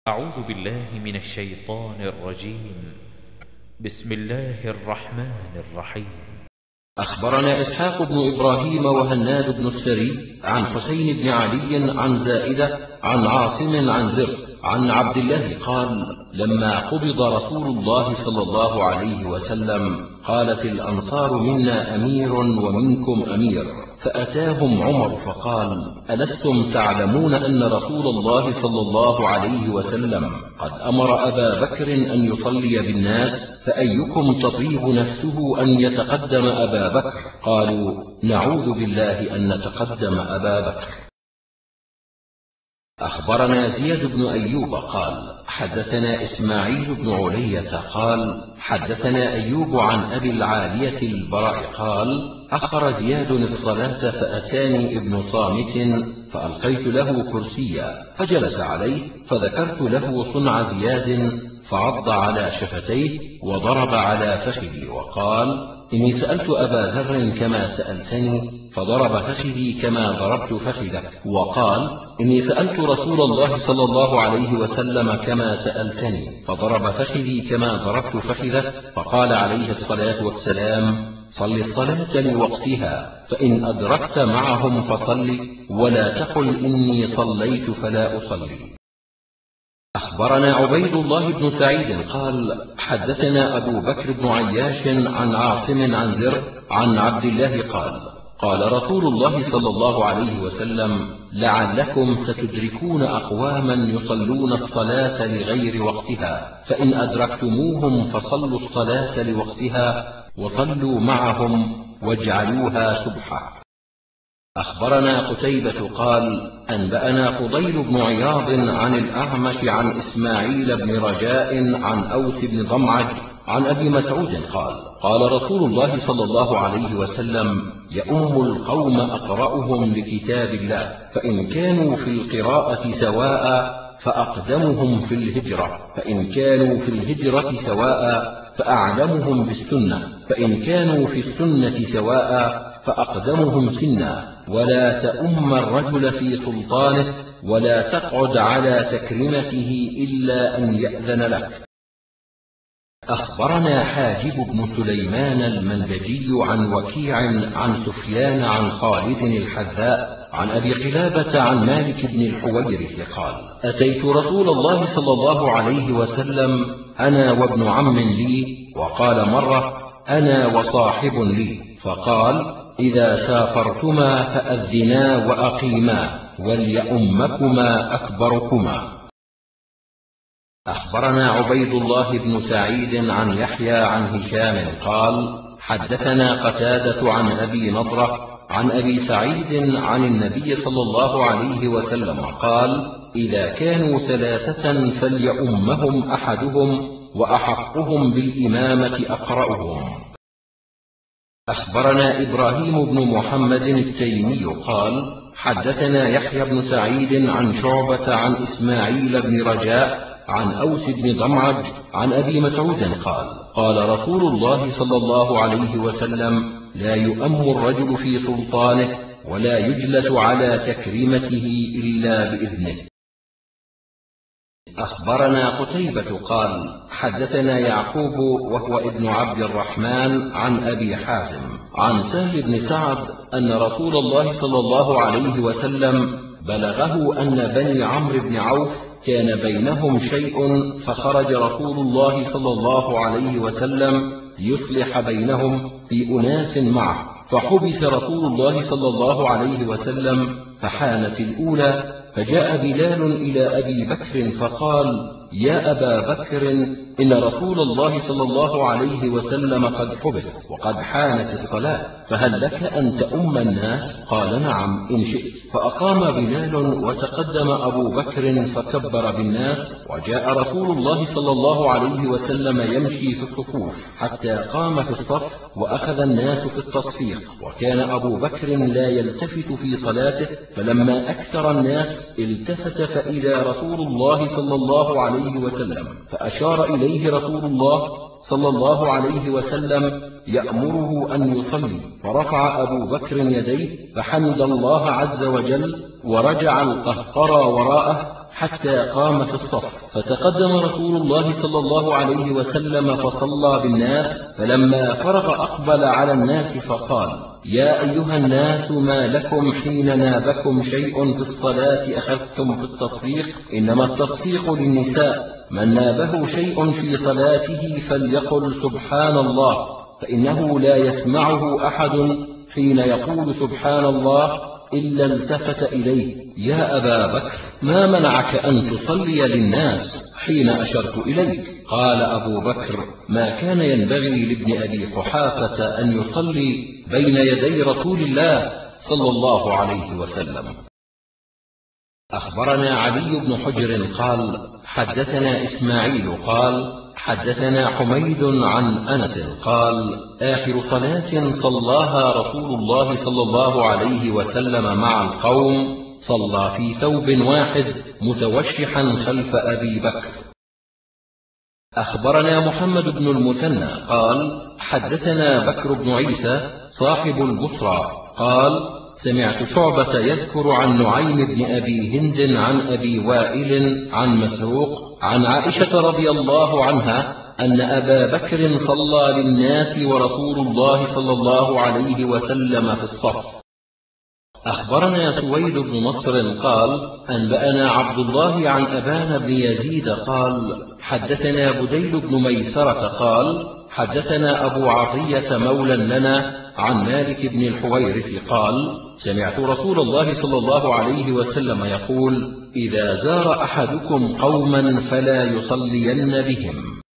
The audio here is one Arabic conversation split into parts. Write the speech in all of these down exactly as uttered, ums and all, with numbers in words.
أعوذ بالله من الشيطان الرجيم. بسم الله الرحمن الرحيم. أخبرنا إسحاق بن إبراهيم وهناد بن السري عن حسين بن علي عن زائدة عن عاصم عن زر عن عبد الله قال: لما قبض رسول الله صلى الله عليه وسلم قالت الأنصار: منا أمير ومنكم أمير. فأتاهم عمر فقال: ألستم تعلمون أن رسول الله صلى الله عليه وسلم قد أمر أبا بكر أن يصلي بالناس، فأيكم تطيب نفسه أن يتقدم أبا بكر؟ قالوا: نعوذ بالله أن نتقدم أبا بكر. أخبرنا زياد بن أيوب قال: حدثنا إسماعيل بن علية قال: حدثنا أيوب عن أبي العالية البراء قال: أخر زياد الصلاة فأتاني ابن صامت فألقيت له كرسيا فجلس عليه، فذكرت له صنع زياد فعض على شفتيه وضرب على فخذي وقال: إني سألت أبا ذر كما سألتني فضرب فخذي كما ضربت فخذك، وقال: إني سألت رسول الله صلى الله عليه وسلم كما سألتني فضرب فخذي كما ضربت فخذك. فقال عليه الصلاة والسلام: صل الصلاة لوقتها، فإن أدركت معهم فصل، ولا تقل إني صليت فلا أصلي. أخبرنا عبيد الله بن سعيد قال: حدثنا أبو بكر بن عياش عن عاصم عن زر عن عبد الله قال: قال رسول الله صلى الله عليه وسلم: لعلكم ستدركون أقواما يصلون الصلاة لغير وقتها، فإن أدركتموهم فصلوا الصلاة لوقتها وصلوا معهم واجعلوها سبحة. أخبرنا قتيبة قال: أنبأنا فضيل بن عياض عن الأعمش عن إسماعيل بن رجاء عن أوس بن ضمعج عن أبي مسعود قال: قال رسول الله صلى الله عليه وسلم: يؤم القوم أقرأهم لكتاب الله، فإن كانوا في القراءة سواء فأقدمهم في الهجرة، فإن كانوا في الهجرة سواء فأعلمهم بالسنة، فإن كانوا في السنة سواء فأقدمهم سنا. ولا تؤم الرجل في سلطانه، ولا تقعد على تكريمته إلا أن يأذن لك. أخبرنا حاجب بن سليمان المنبجي عن وكيع عن سفيان عن خالد الحذاء عن أبي قلابة عن مالك بن الحويرث قال: أتيت رسول الله صلى الله عليه وسلم أنا وابن عم لي، وقال مرة: أنا وصاحب لي، فقال: إذا سافرتما فأذنا وأقيما، وليؤمكما أكبركما. أخبرنا عبيد الله بن سعيد عن يحيى عن هشام قال: حدثنا قتادة عن أبي نضرة عن أبي سعيد عن النبي صلى الله عليه وسلم قال: إذا كانوا ثلاثة فليؤمهم أحدهم، وأحقهم بالإمامة أقرأهم. أخبرنا إبراهيم بن محمد التيمي قال: حدثنا يحيى بن سعيد عن شعبة عن إسماعيل بن رجاء عن أوس بن ضمعج عن أبي مسعود قال: قال رسول الله صلى الله عليه وسلم: لا يؤم الرجل في سلطانه، ولا يجلس على تكريمته إلا بإذنه. أخبرنا قتيبة قال: حدثنا يعقوب وهو ابن عبد الرحمن عن أبي حازم عن سهل بن سعد أن رسول الله صلى الله عليه وسلم بلغه أن بني عمرو بن عوف كان بينهم شيء، فخرج رسول الله صلى الله عليه وسلم ليصلح بينهم في أناس معه، فحبس رسول الله صلى الله عليه وسلم، فحانت الأولى، فجاء بلال إلى أبي بكر فقال: يا أبا بكر، إن رسول الله صلى الله عليه وسلم قد حبس وقد حانت الصلاة، فهل لك أن تؤم الناس؟ قال: نعم إن شئت. فأقام بلال، وتقدم أبو بكر فكبر بالناس، وجاء رسول الله صلى الله عليه وسلم يمشي في الصفوف حتى قام في الصف، وأخذ الناس في التصفيق، وكان أبو بكر لا يلتفت في صلاته، فلما أكثر الناس التفت فإذا رسول الله صلى الله عليه وسلم، فأشار إليه رسول الله صلى الله عليه وسلم يأمره أن يصلي، فرفع أبو بكر يديه فحمد الله عز وجل، ورجع القهقرى وراءه حتى قام في الصف، فتقدم رسول الله صلى الله عليه وسلم فصلى بالناس، فلما فرغ أقبل على الناس فقال: يا أيها الناس، ما لكم حين نابكم شيء في الصلاة أخذتم في التصفيق؟ إنما التصفيق للنساء، من نابه شيء في صلاته فليقل سبحان الله، فإنه لا يسمعه أحد حين يقول سبحان الله إلا التفت إليه: يا أبا بكر، ما منعك أن تصلي للناس حين أشرت إليك؟ قال أبو بكر: ما كان ينبغي لابن أبي قحافة أن يصلي بين يدي رسول الله صلى الله عليه وسلم. أخبرنا علي بن حجر قال: حدثنا إسماعيل قال: حدثنا حميد عن أنس قال: آخر صلاة صلاها رسول الله صلى الله عليه وسلم مع القوم صلى في ثوب واحد متوشحا خلف أبي بكر. أخبرنا محمد بن المثنى قال: حدثنا بكر بن عيسى صاحب البصرى قال: سمعت شعبة يذكر عن نعيم بن أبي هند عن أبي وائل عن مسروق عن عائشة رضي الله عنها أن أبا بكر صلى للناس ورسول الله صلى الله عليه وسلم في الصف. أخبرنا سويد بن نصر قال: أنبأنا عبد الله عن أبان بن يزيد قال: حدثنا بديل بن ميسرة قال: حدثنا أبو عطية مولى لنا عن مالك بن الحويرث قال: سمعت رسول الله صلى الله عليه وسلم يقول: إذا زار أحدكم قوما فلا يصلين بهم.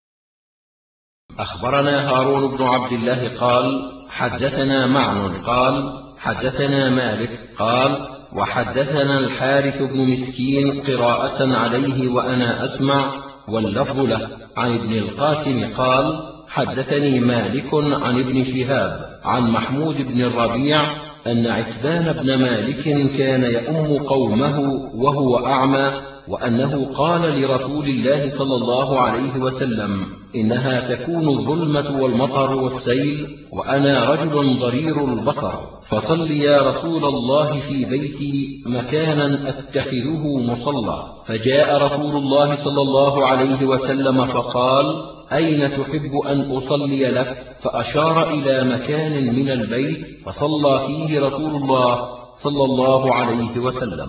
أخبرنا هارون بن عبد الله قال: حدثنا معن قال: حدثنا مالك قال: وحدثنا الحارث بن مسكين قراءة عليه وأنا أسمع، واللفظ له، عن ابن القاسم قال: حدثني مالك عن ابن شهاب عن محمود بن الربيع أن عتبان بن مالك كان يؤم قومه وهو أعمى، وأنه قال لرسول الله صلى الله عليه وسلم: إنها تكون الظلمة والمطر والسيل، وأنا رجل ضرير البصر، فصل يا رسول الله في بيتي مكانا أتخذه مصلى. فجاء رسول الله صلى الله عليه وسلم فقال: أين تحب أن أصلي لك؟ فأشار إلى مكان من البيت فصلى فيه رسول الله صلى الله عليه وسلم.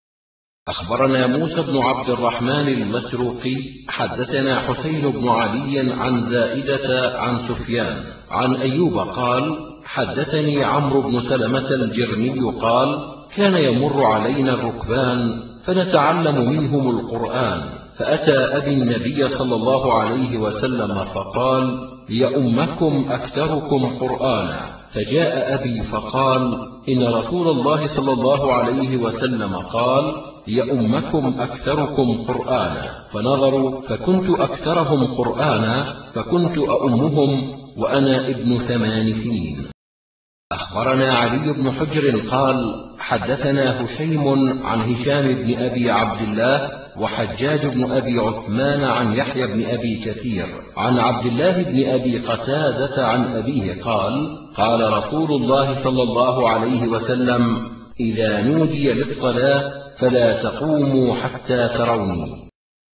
أخبرنا موسى بن عبد الرحمن المسروقي حدثنا حسين بن علي عن زائدة عن سفيان عن أيوب قال: حدثني عمرو بن سلمة الجرمي قال: كان يمر علينا الركبان فنتعلم منهم القرآن، فأتى أبي النبي صلى الله عليه وسلم فقال: ليؤمكم أكثركم قرآنا. فجاء أبي فقال: إن رسول الله صلى الله عليه وسلم قال: ليؤمكم أكثركم قرآنا. فنظروا فكنت أكثرهم قرآنا، فكنت أؤمهم وأنا ابن ثمان سنين. أخبرنا علي بن حجر قال: حدثنا هشيم عن هشام بن أبي عبد الله وحجاج بن أبي عثمان عن يحيى بن أبي كثير عن عبد الله بن أبي قتادة عن أبيه قال: قال رسول الله صلى الله عليه وسلم: إذا نودي للصلاة فلا تقوموا حتى تروني.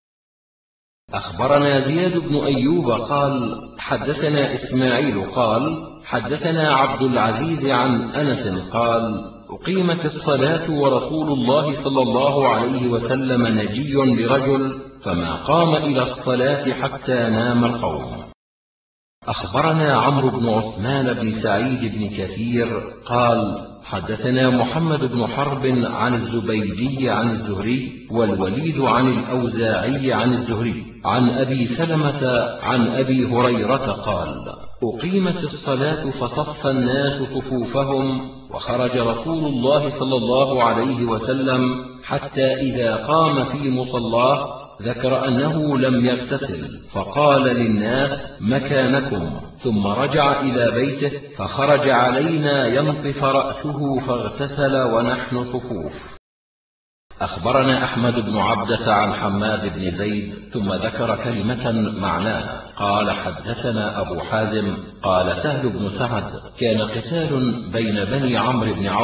أخبرنا زياد بن أيوب قال: حدثنا إسماعيل قال: حدثنا عبد العزيز عن أنس قال: أقيمت الصلاة ورسول الله صلى الله عليه وسلم نجي لرجل، فما قام إلى الصلاة حتى نام القوم. أخبرنا عمرو بن عثمان بن سعيد بن كثير قال: حدثنا محمد بن حرب عن الزبيدي عن الزهري، والوليد عن الأوزاعي عن الزهري عن أبي سلمة عن أبي هريرة قال: أقيمت الصلاة فصف الناس صفوفهم، وخرج رسول الله صلى الله عليه وسلم حتى إذا قام في مصلاه ذكر أنه لم يغتسل، فقال للناس: مكانكم، ثم رجع إلى بيته، فخرج علينا ينطف رأسه فاغتسل ونحن صفوف. أخبرنا أحمد بن عبدة عن حماد بن زيد ثم ذكر كلمة معناها قال: حدثنا أبو حازم قال: سهل بن سعد: كان قتال بين بني عمرو بن عوف،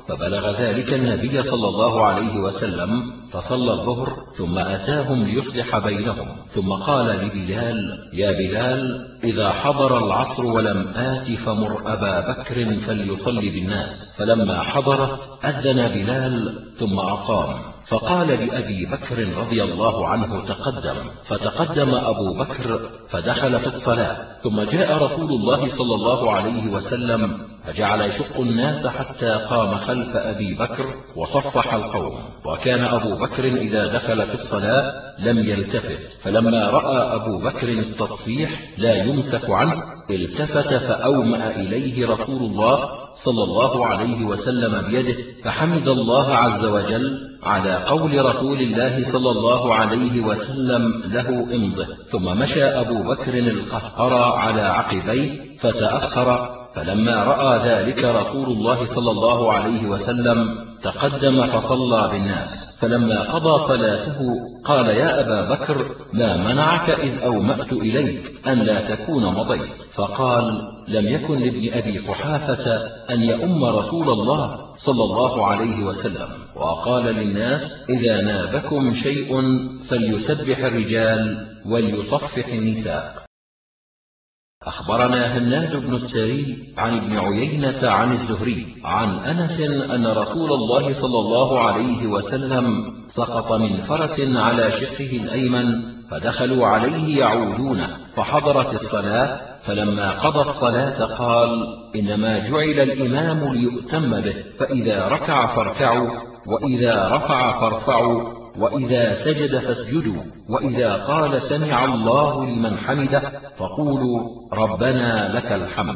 فبلغ ذلك النبي صلى الله عليه وسلم فصلى الظهر ثم أتاهم ليصلح بينهم، ثم قال لبلال: يا بلال، إذا حضر العصر ولم آت فمر أبا بكر فليصلي بالناس. فلما حضرت أذن بلال ثم أقام، فقال لأبي بكر رضي الله عنه: تقدم. فتقدم أبو بكر فدخل في الصلاة، ثم جاء رسول الله صلى الله عليه وسلم فجعل يشق الناس حتى قام خلف أبي بكر وصفح القوم. وكان أبو بكر إذا دخل في الصلاة لم يلتفت، فلما رأى أبو بكر التصفيح لا يمسك عنه التفت فأومأ إليه رسول الله صلى الله عليه وسلم بيده، فحمد الله عز وجل على قول رسول الله صلى الله عليه وسلم له: امضه. ثم مشى أبو بكر القهقرى على عقبيه فتأخر، فلما رأى ذلك رسول الله صلى الله عليه وسلم تقدم فصلى بالناس. فلما قضى صلاته قال: يا أبا بكر، ما منعك إذ أومأت إليك أن لا تكون مضيت؟ فقال: لم يكن لابن أبي قحافة أن يؤم رسول الله صلى الله عليه وسلم. وقال للناس: إذا نابكم شيء فليسبح الرجال وليصفح النساء. أخبرنا هناد بن السري عن ابن عيينة عن الزهري عن أنس أن رسول الله صلى الله عليه وسلم سقط من فرس على شقه الأيمن، فدخلوا عليه يعودون، فحضرت الصلاة، فلما قضى الصلاة قال: إنما جعل الإمام ليؤتم به، فإذا ركع فاركعوا، وإذا رفع فارفعوا، وإذا سجد فاسجدوا، وإذا قال سمع الله لمن حمده فقولوا ربنا لك الحمد.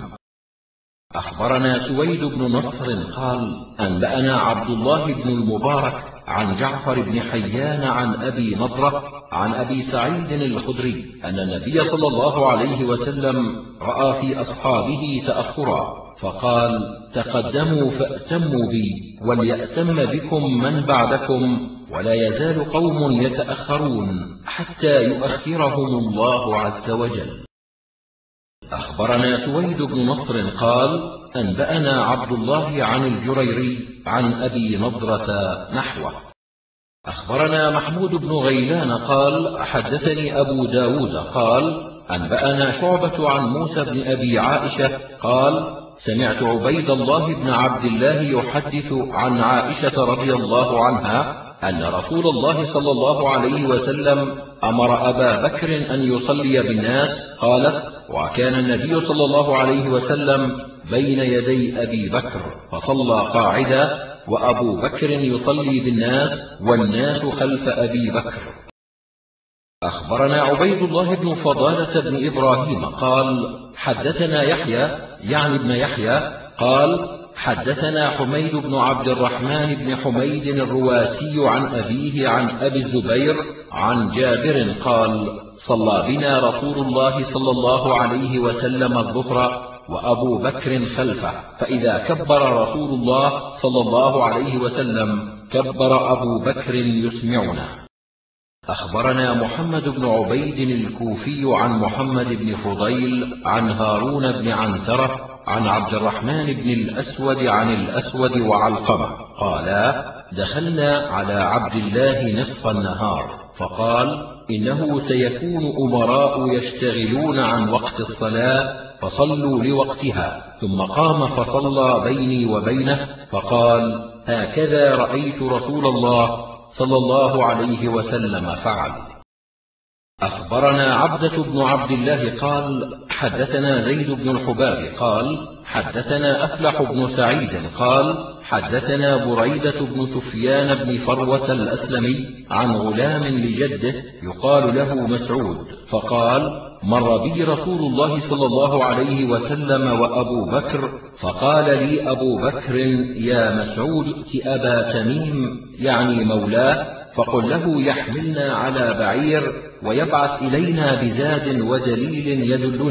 أخبرنا سويد بن نصر قال: أنبأنا عبد الله بن المبارك عن جعفر بن حيان عن أبي نضرة عن أبي سعيد الخدري أن النبي صلى الله عليه وسلم رأى في أصحابه تأخرا، فقال: تقدموا فأتموا بي، وليأتم بكم من بعدكم، ولا يزال قوم يتأخرون حتى يؤخرهم الله عز وجل. أخبرنا سويد بن نصر قال: أنبأنا عبد الله عن الجريري عن أبي نضرة نحوه. أخبرنا محمود بن غيلان قال: حدثني أبو داود قال: أنبأنا شعبة عن موسى بن أبي عائشة قال: سمعت عبيد الله بن عبد الله يحدث عن عائشة رضي الله عنها أن رسول الله صلى الله عليه وسلم أمر أبا بكر أن يصلي بالناس. قالت: وكان النبي صلى الله عليه وسلم بين يدي أبي بكر فصلى قاعدا، وأبو بكر يصلي بالناس والناس خلف أبي بكر. أخبرنا عبيد الله بن فضالة بن إبراهيم قال: حدثنا يحيى يعني ابن يحيى قال: حدثنا حميد بن عبد الرحمن بن حميد الرواسي عن أبيه عن أبي الزبير عن جابر قال: صلى بنا رسول الله صلى الله عليه وسلم الظهر وأبو بكر خلفه، فإذا كبر رسول الله صلى الله عليه وسلم كبر أبو بكر يسمعنا. أخبرنا محمد بن عبيد الكوفي عن محمد بن فضيل عن هارون بن عنترة عن عبد الرحمن بن الأسود عن الأسود وعلقمة قالا: دخلنا على عبد الله نصف النهار، فقال: إنه سيكون أمراء يشتغلون عن وقت الصلاة، فصلوا لوقتها. ثم قام فصلى بيني وبينه، فقال: هكذا رأيت رسول الله صلى الله عليه وسلم فعل. أخبرنا عبدة بن عبد الله قال: حدثنا زيد بن الحباب قال: حدثنا أفلح بن سعيد قال: حدثنا بريدة بن سفيان بن فروة الأسلمي عن غلام لجده يقال له مسعود، فقال: مر بي رسول الله صلى الله عليه وسلم وأبو بكر، فقال لي أبو بكر: يا مسعود، ائت أبا تميم يعني مولاه، فقل له يحملنا على بعير ويبعث إلينا بزاد ودليل يدلنا.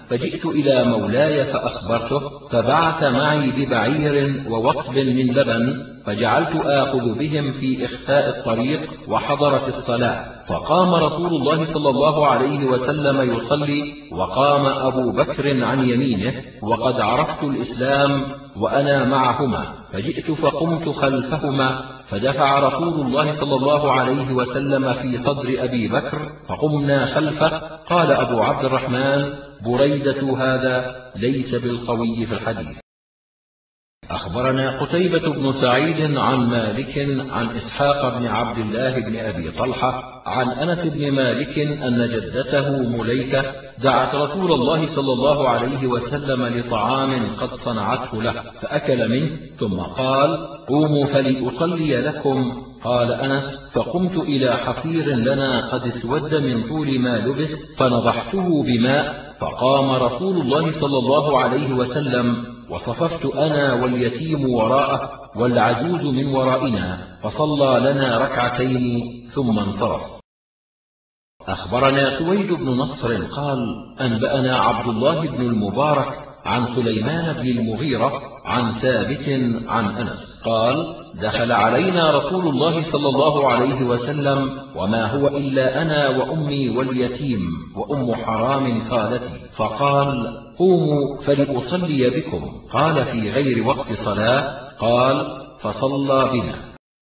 فجئت إلى مولاي فأخبرته، فبعث معي ببعير ووقب من لبن، فجعلت آخذ بهم في إخفاء الطريق، وحضرت الصلاة، فقام رسول الله صلى الله عليه وسلم يصلي، وقام أبو بكر عن يمينه، وقد عرفت الإسلام وأنا معهما، فجئت فقمت خلفهما، فدفع رسول الله صلى الله عليه وسلم في صدر أبي بكر، فقمنا خلفه. قال أبو عبد الرحمن: بريدة هذا ليس بالقوي في الحديث. أخبرنا قتيبة بن سعيد عن مالك عن إسحاق بن عبد الله بن أبي طلحة عن أنس بن مالك أن جدته مليكة دعت رسول الله صلى الله عليه وسلم لطعام قد صنعته له، فأكل منه، ثم قال: قوموا فلأصلي لكم. قال أنس: فقمت إلى حصير لنا قد اسود من طول ما لبس، فنضحته بماء، فقام رسول الله صلى الله عليه وسلم، وصففت أنا واليتيم وراءه والعجوز من ورائنا، فصلى لنا ركعتين ثم انصرف. أخبرنا سويد بن نصر قال: أنبأنا عبد الله بن المبارك عن سليمان بن المغيرة عن ثابت عن أنس قال: دخل علينا رسول الله صلى الله عليه وسلم وما هو إلا أنا وأمي واليتيم وأم حرام خالتي، فقال: قوموا فلأصلي بكم. قال: في غير وقت صلاة. قال: فصلى بنا.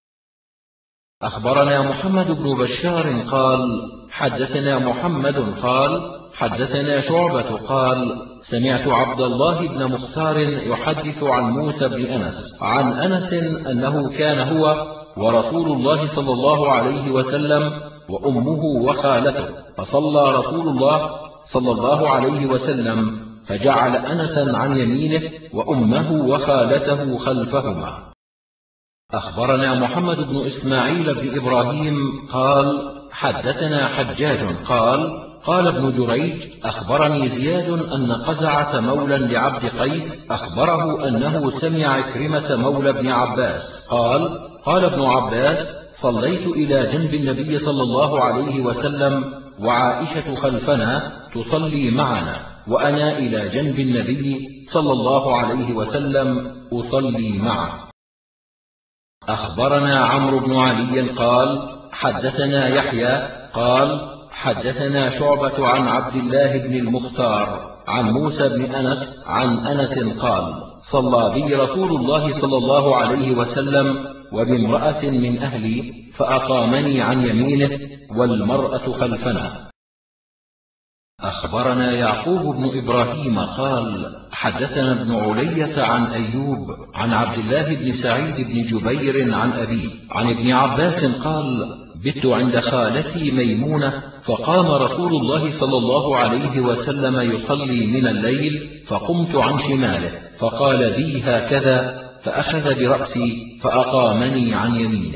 أخبرنا محمد بن بشار قال: حدثنا محمد قال: حدثنا شعبة قال: سمعت عبد الله بن مختار يحدث عن موسى بن أنس عن أنس أنه كان هو ورسول الله صلى الله عليه وسلم وأمه وخالته، فصلى رسول الله صلى الله عليه وسلم، فجعل أنسا عن يمينه وأمه وخالته خلفهما. أخبرنا محمد بن إسماعيل بن إبراهيم قال: حدثنا حجاج قال: قال ابن جريج: أخبرني زياد أن قزعة مولى لعبد قيس أخبره أنه سمع عكرمة مولى بن عباس قال: قال ابن عباس: صليت إلى جنب النبي صلى الله عليه وسلم وعائشة خلفنا تصلي معنا، وأنا إلى جنب النبي صلى الله عليه وسلم أصلي معه. أخبرنا عمرو بن علي قال: حدثنا يحيى قال: حدثنا شعبة عن عبد الله بن المختار عن موسى بن أنس عن أنس قال: صلى بي رسول الله صلى الله عليه وسلم وبامرأة من أهلي، فأقامني عن يمينه والمرأة خلفنا. أخبرنا يعقوب بن إبراهيم قال: حدثنا ابن علية عن أيوب عن عبد الله بن سعيد بن جبير عن أبيه عن ابن عباس قال: بت عند خالتي ميمونة، فقام رسول الله صلى الله عليه وسلم يصلي من الليل، فقمت عن شماله، فقال بي هكذا، فأخذ برأسي فأقامني عن يمينه.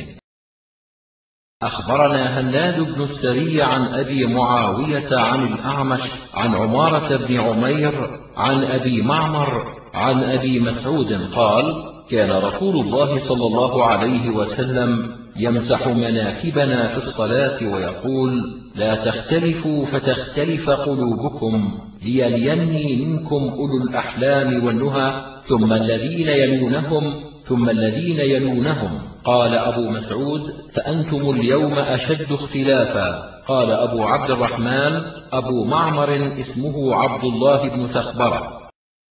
أخبرنا هناد بن السري عن أبي معاوية عن الأعمش عن عمارة بن عمير عن أبي معمر عن أبي مسعود قال: كان رسول الله صلى الله عليه وسلم يمسح مناكبنا في الصلاة ويقول: لا تختلفوا فتختلف قلوبكم، ليليني منكم أولو الأحلام والنهى، ثم الذين يلونهم ثم الذين يلونهم. قال أبو مسعود: فأنتم اليوم أشد اختلافا. قال أبو عبد الرحمن: أبو معمر اسمه عبد الله بن ثخبرة.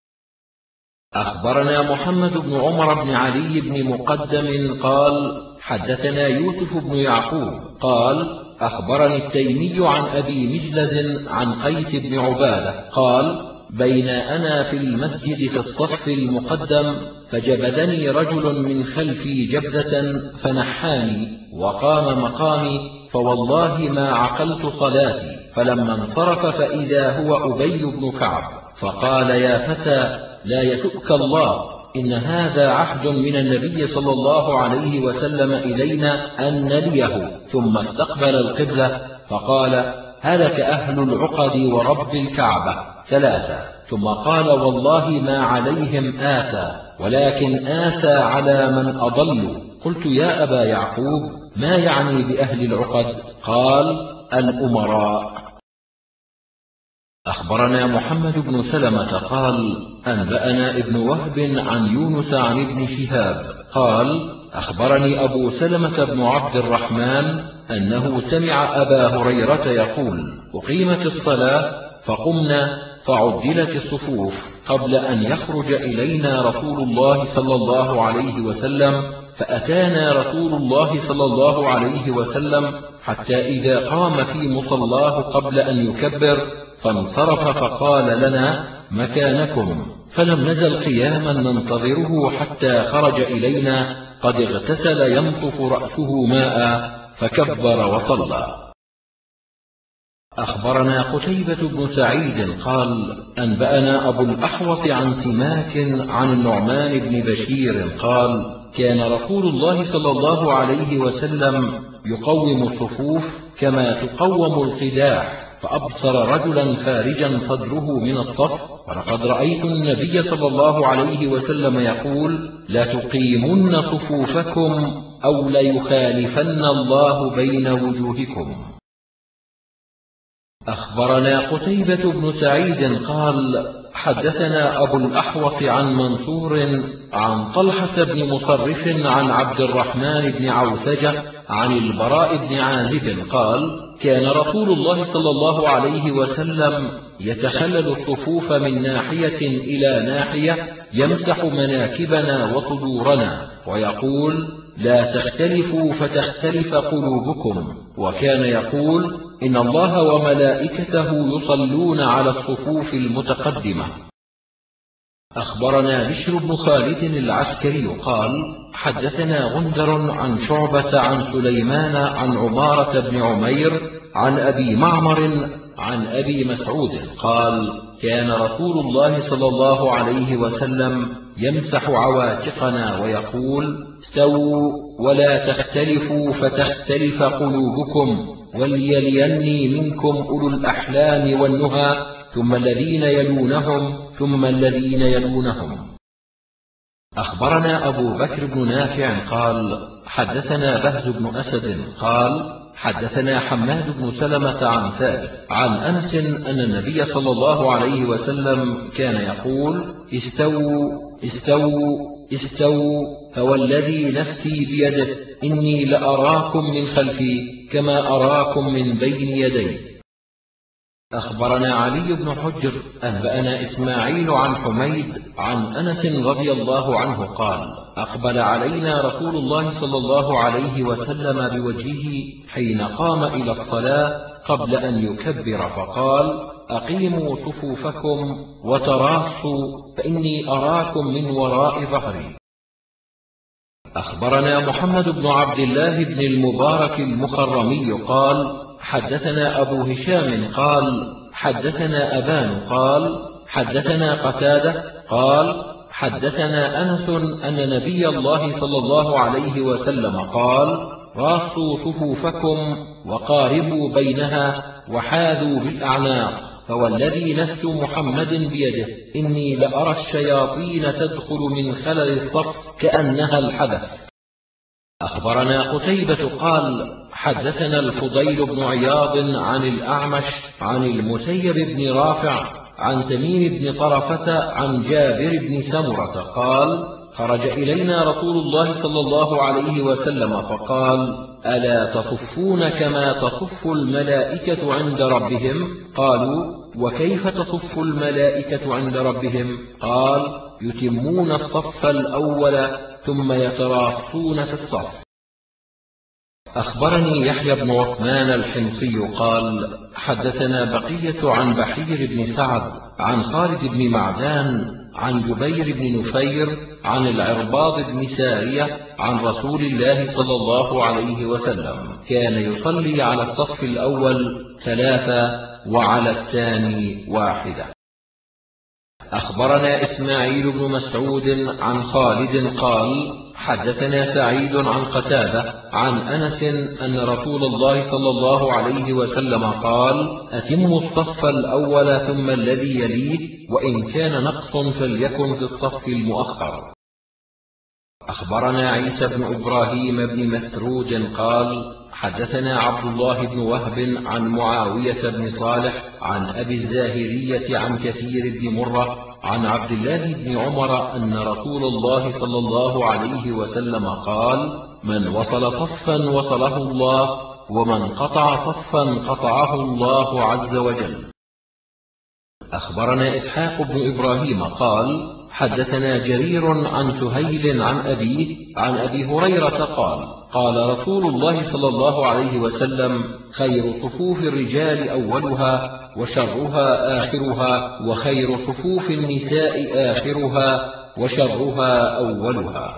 أخبرنا محمد بن عمر بن علي بن مقدم قال: حدثنا يوسف بن يعقوب قال: أخبرني التيمي عن أبي مجلز عن قيس بن عبادة قال: بين أنا في المسجد في الصف المقدم، فجبدني رجل من خلفي جبدة فنحاني وقام مقامي، فوالله ما عقلت صلاتي، فلما انصرف فإذا هو أبي بن كعب، فقال: يا فتى لا يسؤك الله، إن هذا عهد من النبي صلى الله عليه وسلم إلينا أن نليه. ثم استقبل القبلة فقال: هلك أهل العقد ورب الكعبة ثلاثة. ثم قال: والله ما عليهم آسى، ولكن آسى على من أضلوا. قلت: يا أبا يعقوب، ما يعني بأهل العقد؟ قال: الأمراء. أخبرنا محمد بن سلمة قال أنبأنا ابن وهب عن يونس عن ابن شهاب قال أخبرني أبو سلمة بن عبد الرحمن أنه سمع أبا هريرة يقول أقيمت الصلاة فقمنا فعدلت الصفوف قبل أن يخرج إلينا رسول الله صلى الله عليه وسلم، فأتانا رسول الله صلى الله عليه وسلم حتى إذا قام في مصلاه قبل أن يكبر فانصرف فقال لنا مكانكم، فلم نزل قياما ننتظره حتى خرج إلينا قد اغتسل ينطف رأسه ماء فكبر وصلى. أخبرنا قتيبة بن سعيد قال أنبأنا أبو الأحوص عن سماك عن النعمان بن بشير قال كان رسول الله صلى الله عليه وسلم يقوم الصفوف كما تقوم القداح، فأبصر رجلا خارجا صدره من الصف، ولقد رأيت النبي صلى الله عليه وسلم يقول لا تقيمن صفوفكم أو ليخالفن الله بين وجوهكم. أخبرنا قتيبة بن سعيد قال حدثنا أبو الأحوص عن منصور عن طلحة بن مصرف عن عبد الرحمن بن عوسجة عن البراء بن عازب قال كان رسول الله صلى الله عليه وسلم يتخلل الصفوف من ناحية إلى ناحية يمسح مناكبنا وصدورنا ويقول لا تختلفوا فتختلف قلوبكم، وكان يقول إن الله وملائكته يصلون على الصفوف المتقدمة. أخبرنا بشر بن خالد العسكري قال حدثنا غندر عن شعبة عن سليمان عن عمارة بن عمير عن أبي معمر عن أبي مسعود قال كان رسول الله صلى الله عليه وسلم يمسح عواتقنا ويقول استووا ولا تختلفوا فتختلف قلوبكم، وليليني منكم أولو الأحلام والنهى ثم الذين يلونهم ثم الذين يلونهم. أخبرنا أبو بكر بن نافع قال حدثنا بهز بن أسد قال حدثنا حماد بن سلمة عن ثابت عن أنس أن النبي صلى الله عليه وسلم كان يقول استووا استووا استووا، فوالذي نفسي بيده إني لأراكم من خلفي كما أراكم من بين يدي. أخبرنا علي بن حجر أنبأنا إسماعيل عن حميد عن أنس رضي الله عنه قال أقبل علينا رسول الله صلى الله عليه وسلم بوجهه حين قام إلى الصلاة قبل أن يكبر فقال أقيموا صفوفكم وتراصوا فإني أراكم من وراء ظهري. أخبرنا محمد بن عبد الله بن المبارك المخرمي قال حدثنا أبو هشام قال حدثنا أبان قال حدثنا قتادة قال حدثنا أنس أن نبي الله صلى الله عليه وسلم قال راصوا صفوفكم وقاربوا بينها وحاذوا بالأعناق، فوالذي نفس محمد بيده إني لأرى الشياطين تدخل من خلل الصف كأنها الحدث. أخبرنا قتيبة قال حدثنا الفضيل بن عياض عن الأعمش عن المسيب بن رافع عن تميم بن طرفة عن جابر بن سمرة قال خرج إلينا رسول الله صلى الله عليه وسلم فقال ألا تصفون كما تصف الملائكة عند ربهم؟ قالوا وكيف تصف الملائكة عند ربهم؟ قال يتمون الصف الأول ثم يتراصون في الصف. أخبرني يحيى بن عثمان الحمصي قال حدثنا بقية عن بحير بن سعد عن خالد بن معدان عن جبير بن نفير عن العرباض بن سارية عن رسول الله صلى الله عليه وسلم كان يصلي على الصف الأول ثلاثة وعلى الثاني واحدة. أخبرنا إسماعيل بن مسعود عن خالد قال حدثنا سعيد عن قتادة عن أنس أن رسول الله صلى الله عليه وسلم قال أتموا الصف الأول ثم الذي يليه، وإن كان نقص فليكن في الصف المؤخر. أخبرنا عيسى بن إبراهيم بن مسرود قال حدثنا عبد الله بن وهب عن معاوية بن صالح عن أبي الزاهرية عن كثير بن مرة عن عبد الله بن عمر أن رسول الله صلى الله عليه وسلم قال من وصل صفا وصله الله ومن قطع صفا قطعه الله عز وجل. أخبرنا إسحاق بن إبراهيم قال حدثنا جرير عن سهيل عن أبيه عن أبي هريرة قال قال رسول الله صلى الله عليه وسلم خير صفوف الرجال أولها وشرها آخرها وخير صفوف النساء آخرها وشرها أولها.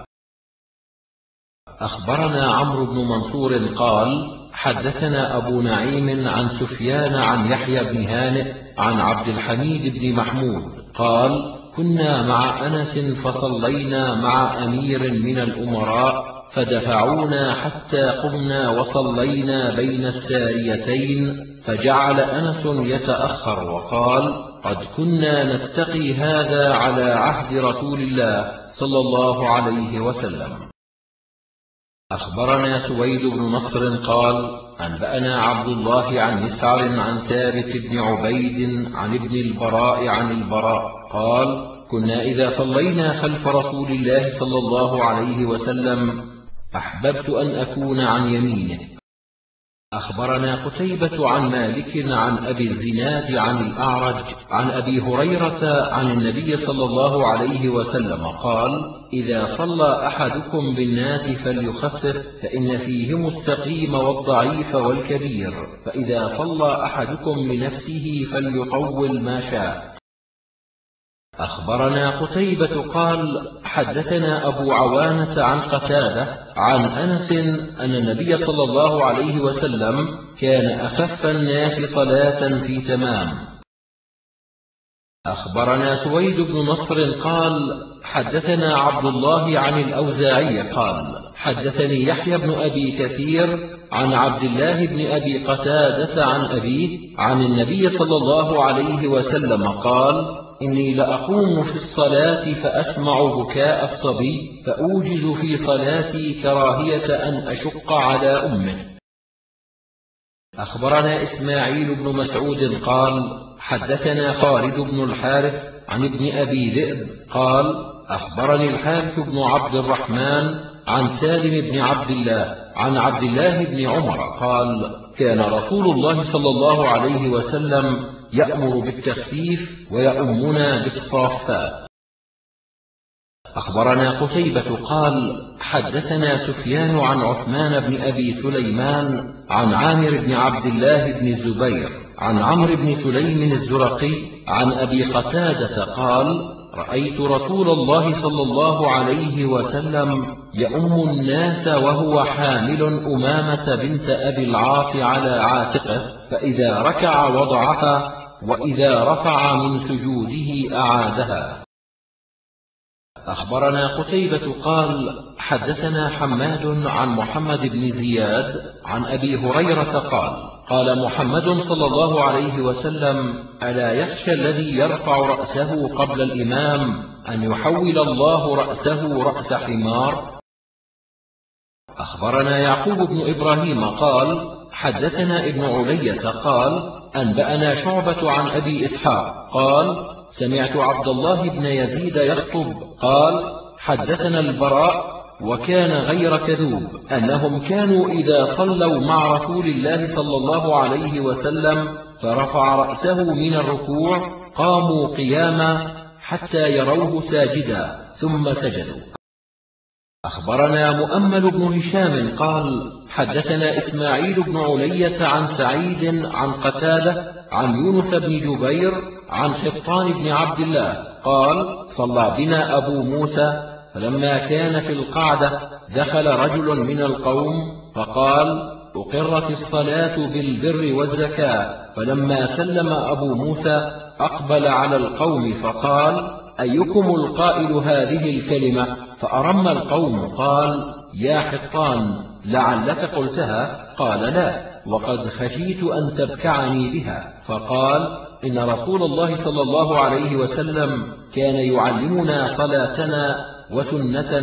أخبرنا عمرو بن منصور قال حدثنا أبو نعيم عن سفيان عن يحيى بن هانئ عن عبد الحميد بن محمود قال كنا مع أنس فصلينا مع أمير من الأمراء فدفعونا حتى قمنا وصلينا بين الساريتين فجعل أنس يتأخر وقال قد كنا نتقي هذا على عهد رسول الله صلى الله عليه وسلم. أخبرنا سويد بن نصر قال أنبأنا عبد الله عن مسعر عن ثابت بن عبيد عن ابن البراء عن البراء قال كنا إذا صلينا خلف رسول الله صلى الله عليه وسلم أحببت أن أكون عن يمينه. أخبرنا قتيبة عن مالك عن أبي الزناد عن الأعرج عن أبي هريرة عن النبي صلى الله عليه وسلم قال إذا صلى أحدكم بالناس فليخفف فإن فيهم السقيم والضعيف والكبير فإذا صلى أحدكم لنفسه فليطول ما شاء. أخبرنا قتيبة قال حدثنا أبو عوانة عن قتادة عن أنس أن النبي صلى الله عليه وسلم كان أخف الناس صلاة في تمام. أخبرنا سويد بن نصر قال حدثنا عبد الله عن الأوزاعي قال حدثني يحيى بن أبي كثير عن عبد الله بن أبي قتادة عن أبيه عن النبي صلى الله عليه وسلم قال إني لأقوم في الصلاة فأسمع بكاء الصبي فأوجز في صلاتي كراهية أن أشق على أمه. أخبرنا إسماعيل بن مسعود قال حدثنا خالد بن الحارث عن ابن أبي ذئب قال أخبرني الحارث بن عبد الرحمن عن سالم بن عبد الله عن عبد الله بن عمر قال كان رسول الله صلى الله عليه وسلم يأمر بالتخفيف ويؤمنا بالصافات. أخبرنا قتيبة قال حدثنا سفيان عن عثمان بن أبي سليمان عن عامر بن عبد الله بن الزبير عن عمرو بن سليم الزرقي عن أبي قتادة قال رأيت رسول الله صلى الله عليه وسلم يؤم الناس وهو حامل أمامة بنت أبي العاص على عاتقه فإذا ركع وضعها وإذا رفع من سجوده أعادها. أخبرنا قتيبة قال حدثنا حماد عن محمد بن زياد عن أبي هريرة قال قال محمد صلى الله عليه وسلم ألا يخشى الذي يرفع رأسه قبل الإمام أن يحول الله رأسه رأس حمار. أخبرنا يعقوب بن إبراهيم قال حدثنا ابن علية قال أنبأنا شعبة عن أبي إسحاق قال سمعت عبد الله بن يزيد يخطب قال حدثنا البراء وكان غير كذوب أنهم كانوا إذا صلوا مع رسول الله صلى الله عليه وسلم فرفع رأسه من الركوع قاموا قياما حتى يروه ساجدا ثم سجدوا. أخبرنا مؤمل بن هشام قال حدثنا إسماعيل بن علية عن سعيد عن قتادة عن يونس بن جبير عن حطان بن عبد الله قال صلى بنا أبو موسى فلما كان في القعدة دخل رجل من القوم فقال أقرت الصلاة بالبر والزكاة فلما سلم أبو موسى أقبل على القوم فقال أيكم القائل هذه الكلمة؟ فأرم القوم قال يا حطان لعلك قلتها؟ قال لا وقد خشيت أن تبكعني بها. فقال إن رسول الله صلى الله عليه وسلم كان يعلمنا صلاتنا وسنتنا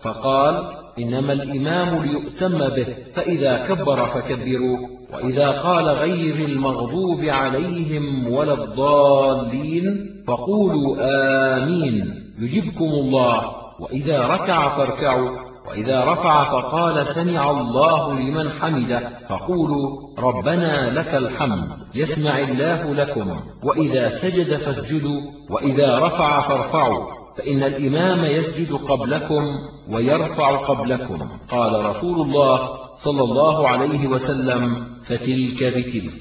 فقال: إنما الإمام ليؤتم به، فإذا كبر فكبروا، وإذا قال غير المغضوب عليهم ولا الضالين فقولوا آمين يجبكم الله، وإذا ركع فاركعوا، وإذا رفع فقال سمع الله لمن حمده فقولوا ربنا لك الحمد يسمع الله لكم، وإذا سجد فاسجدوا، وإذا رفع فارفعوا، فإن الإمام يسجد قبلكم ويرفع قبلكم. قال رسول الله صلى الله عليه وسلم: فتلك بتلك.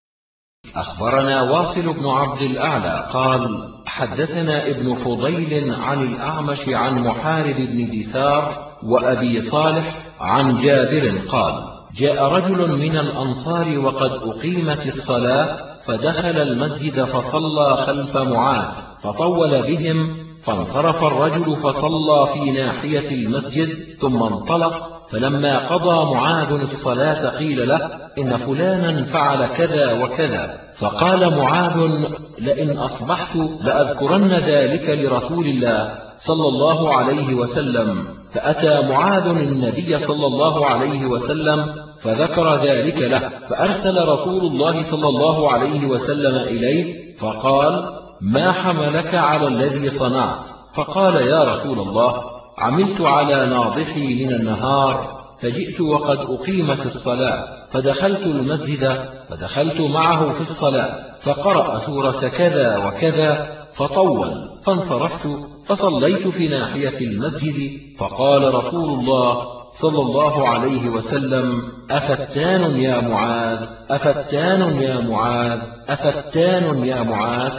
أخبرنا واصل بن عبد الأعلى قال: حدثنا ابن فضيل عن الأعمش عن محارب بن دثار وأبي صالح عن جابر قال: جاء رجل من الأنصار وقد أقيمت الصلاة، فدخل المسجد فصلى خلف معاذ فطول بهم، فانصرف الرجل فصلى في ناحية المسجد ثم انطلق، فلما قضى معاذ الصلاة قيل له: إن فلانا فعل كذا وكذا، فقال معاذ: لئن أصبحت لأذكرن ذلك لرسول الله صلى الله عليه وسلم. فأتى معاذ النبي صلى الله عليه وسلم فذكر ذلك له، فأرسل رسول الله صلى الله عليه وسلم إليه فقال: ما حملك على الذي صنعت؟ فقال: يا رسول الله، عملت على ناضحي من النهار، فجئت وقد أقيمت الصلاة، فدخلت المسجد فدخلت معه في الصلاة، فقرأ سورة كذا وكذا فطول، فانصرفت فصليت في ناحية المسجد، فقال رسول الله صلى الله عليه وسلم: أفتان يا معاذ، أفتان يا معاذ، أفتان يا معاذ.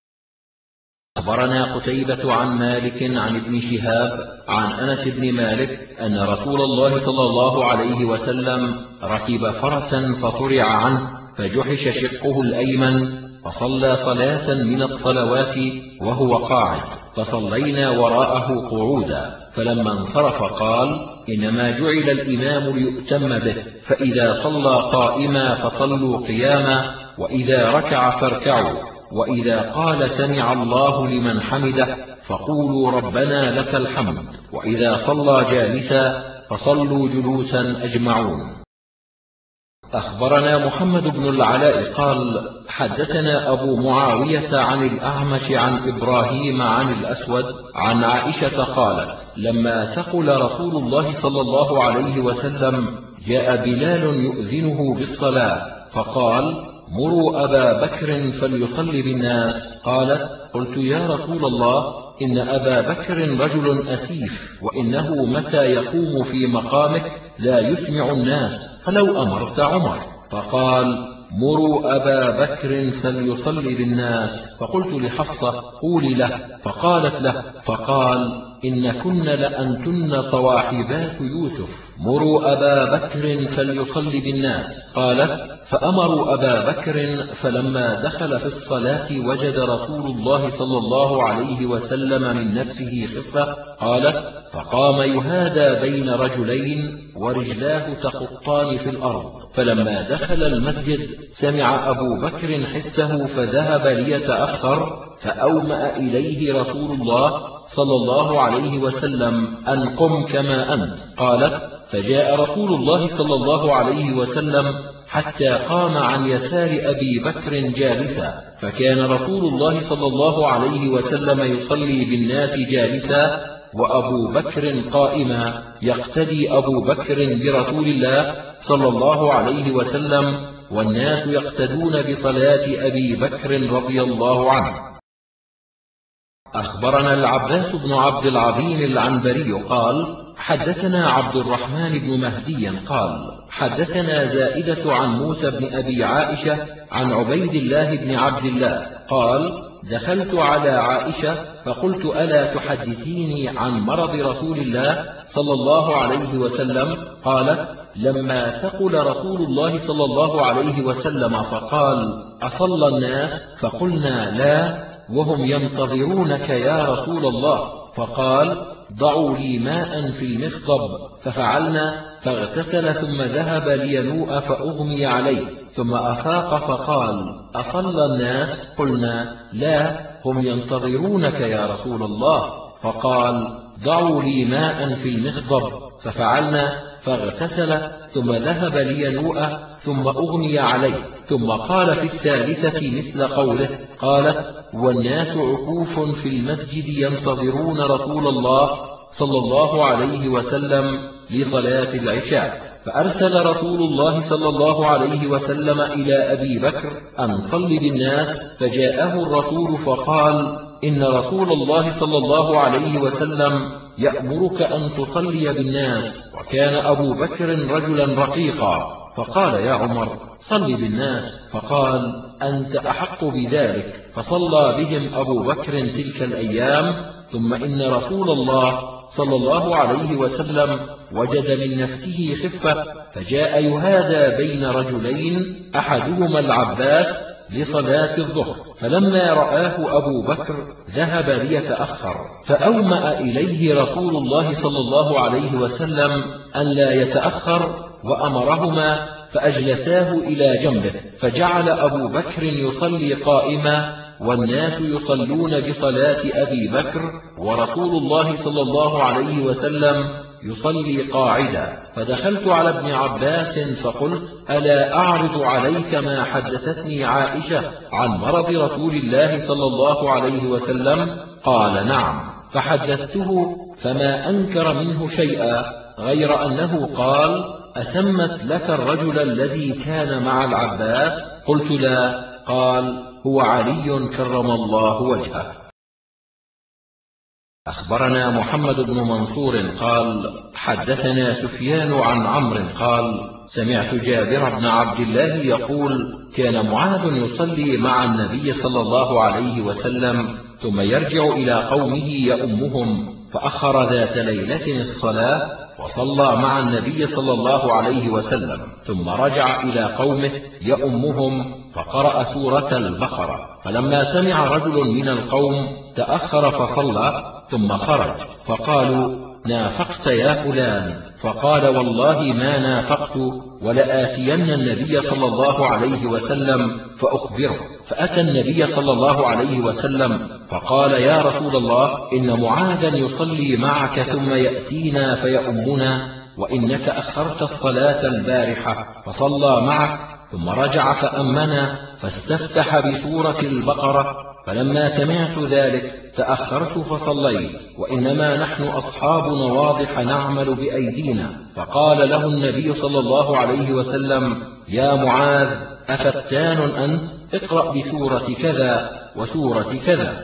أخبرنا قتيبة عن مالك عن ابن شهاب عن أنس بن مالك أن رسول الله صلى الله عليه وسلم ركب فرسا فصرع عنه، فجحش شقه الأيمن، فصلى صلاة من الصلوات وهو قاعد، فصلينا وراءه قعودا، فلما انصرف قال: إنما جعل الإمام ليؤتم به، فإذا صلى قائما فصلوا قياما، وإذا ركع فاركعوا، وإذا قال سمع الله لمن حمده فقولوا ربنا لك الحمد، وإذا صلى جالسا فصلوا جلوسا أجمعون. أخبرنا محمد بن العلاء قال: حدثنا أبو معاوية عن الأعمش عن إبراهيم عن الأسود عن عائشة قالت: لما ثقل رسول الله صلى الله عليه وسلم جاء بلال يؤذنه بالصلاة، فقال: مروا أبا بكر فليصلي بالناس. قالت: قلت يا رسول الله، إن أبا بكر رجل أسيف، وإنه متى يقوم في مقامك لا يسمع الناس، فلو أمرت عمر. فقال: مروا أبا بكر فليصلي بالناس. فقلت لحفصة: قولي له. فقالت له، فقال: إن كن لأنتن صواحبات يوسف، مروا أبا بكر فليصلي بالناس. قالت: فأمروا أبا بكر، فلما دخل في الصلاة وجد رسول الله صلى الله عليه وسلم من نفسه خفة. قالت: فقام يهادى بين رجلين ورجلاه تخطان في الأرض، فلما دخل المسجد سمع أبو بكر حسه فذهب ليتأخر، فأومأ إليه رسول الله صلى الله عليه وسلم أن قم كما أنت. قالت: فجاء رسول الله صلى الله عليه وسلم حتى قام عن يسار أبي بكر جالسا، فكان رسول الله صلى الله عليه وسلم يصلي بالناس جالسا، وأبو بكر قائما، يقتدي أبو بكر برسول الله صلى الله عليه وسلم، والناس يقتدون بصلاة أبي بكر رضي الله عنه. أخبرنا العباس بن عبد العظيم العنبري قال: حدثنا عبد الرحمن بن مهدي قال: حدثنا زائدة عن موسى بن أبي عائشة عن عبيد الله بن عبد الله قال: دخلت على عائشة فقلت: ألا تحدثيني عن مرض رسول الله صلى الله عليه وسلم؟ قالت: لما ثقل رسول الله صلى الله عليه وسلم فقال: أصلى الناس؟ فقلنا: لا، وهم ينتظرونك يا رسول الله. فقال: ضعوا لي ماء في المخضب، ففعلنا، فاغتسل ثم ذهب لينوء فأغمي عليه، ثم أفاق فقال: أصلى الناس؟ قلنا: لا، هم ينتظرونك يا رسول الله. فقال: ضعوا لي ماء في المخضب، ففعلنا، فاغتسل، ثم ذهب لينوء، ثم أغمي عليه، ثم قال في الثالثة مثل قوله. قالت: والناس عكوف في المسجد ينتظرون رسول الله صلى الله عليه وسلم لصلاة العشاء، فأرسل رسول الله صلى الله عليه وسلم إلى أبي بكر أن صل بالناس، فجاءه الرسول فقال: إن رسول الله صلى الله عليه وسلم يأمرك أن تصلي بالناس. وكان أبو بكر رجلا رقيقا، فقال: يا عمر صل بالناس، فقال: أنت أحق بذلك، فصلى بهم أبو بكر تلك الأيام. ثم إن رسول الله صلى الله عليه وسلم وجد من نفسه خفة، فجاء يهادى بين رجلين، أحدهما العباس لصلاة الظهر، فلما رآه أبو بكر ذهب ليتأخر، فأومأ إليه رسول الله صلى الله عليه وسلم أن لا يتأخر، وأمرهما فأجلساه إلى جنبه، فجعل أبو بكر يصلي قائما، والناس يصلون بصلاة أبي بكر، ورسول الله صلى الله عليه وسلم يصلي قاعدا. فدخلت على ابن عباس فقلت: ألا أعرض عليك ما حدثتني عائشة عن مرض رسول الله صلى الله عليه وسلم؟ قال: نعم. فحدثته، فما أنكر منه شيئا، غير أنه قال: أسمت لك الرجل الذي كان مع العباس؟ قلت: لا. قال: هو علي كرم الله وجهه. أخبرنا محمد بن منصور قال: حدثنا سفيان عن عمرو قال: سمعت جابر بن عبد الله يقول: كان معاذ يصلي مع النبي صلى الله عليه وسلم، ثم يرجع إلى قومه يؤمهم، فأخر ذات ليلة الصلاة، وصلى مع النبي صلى الله عليه وسلم، ثم رجع إلى قومه يؤمهم، فقرأ سورة البقرة. فلما سمع رجل من القوم تأخر فصلى، ثم خرج، فقالوا: نافقت يا فلان؟ فقال: والله ما نافقت، ولآتين النبي صلى الله عليه وسلم فأخبره. فأتى النبي صلى الله عليه وسلم فقال: يا رسول الله، إن معاذا يصلي معك ثم يأتينا فيؤمنا، وإنك أخرت الصلاة البارحة فصلى معك، ثم رجع فأمنا، فاستفتح بسورة البقرة. فلما سمعت ذلك تأخرت فصليت، وإنما نحن أصحاب نواضح نعمل بأيدينا. فقال له النبي صلى الله عليه وسلم: يا معاذ، أفتان أنت؟ اقرأ بسورة كذا وسورة كذا.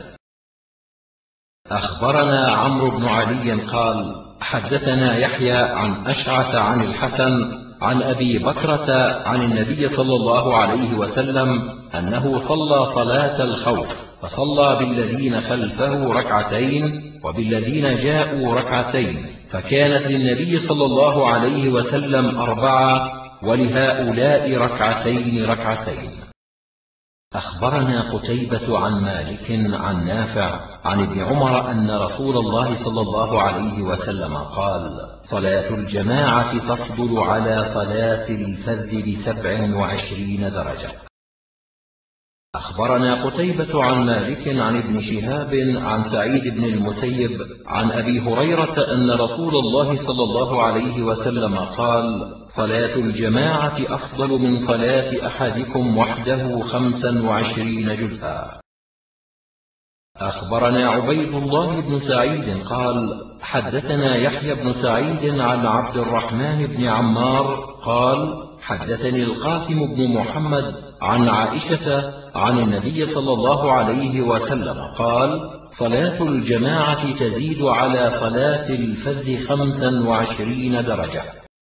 أخبرنا عمرو بن علي قال: حدثنا يحيى عن أشعث عن الحسن عن أبي بكرة عن النبي صلى الله عليه وسلم أنه صلى صلاة الخوف، فصلى بالذين خلفه ركعتين، وبالذين جاءوا ركعتين، فكانت للنبي صلى الله عليه وسلم أربعة، ولهؤلاء ركعتين ركعتين. أخبرنا قتيبة عن مالك عن نافع عن ابن عمر أن رسول الله صلى الله عليه وسلم قال: صلاة الجماعة تفضل على صلاة الفذ بسبع وعشرين درجة. أخبرنا قتيبة عن مالك عن ابن شهاب عن سعيد بن المسيب عن أبي هريرة أن رسول الله صلى الله عليه وسلم قال: صلاة الجماعة أفضل من صلاة أحدكم وحده خمسا وعشرين جزءا. أخبرنا عبيد الله بن سعيد قال: حدثنا يحيى بن سعيد عن عبد الرحمن بن عمار قال: حدثني القاسم بن محمد عن عائشة عن النبي صلى الله عليه وسلم قال: صلاة الجماعة تزيد على صلاة الفذ خمسا وعشرين درجة.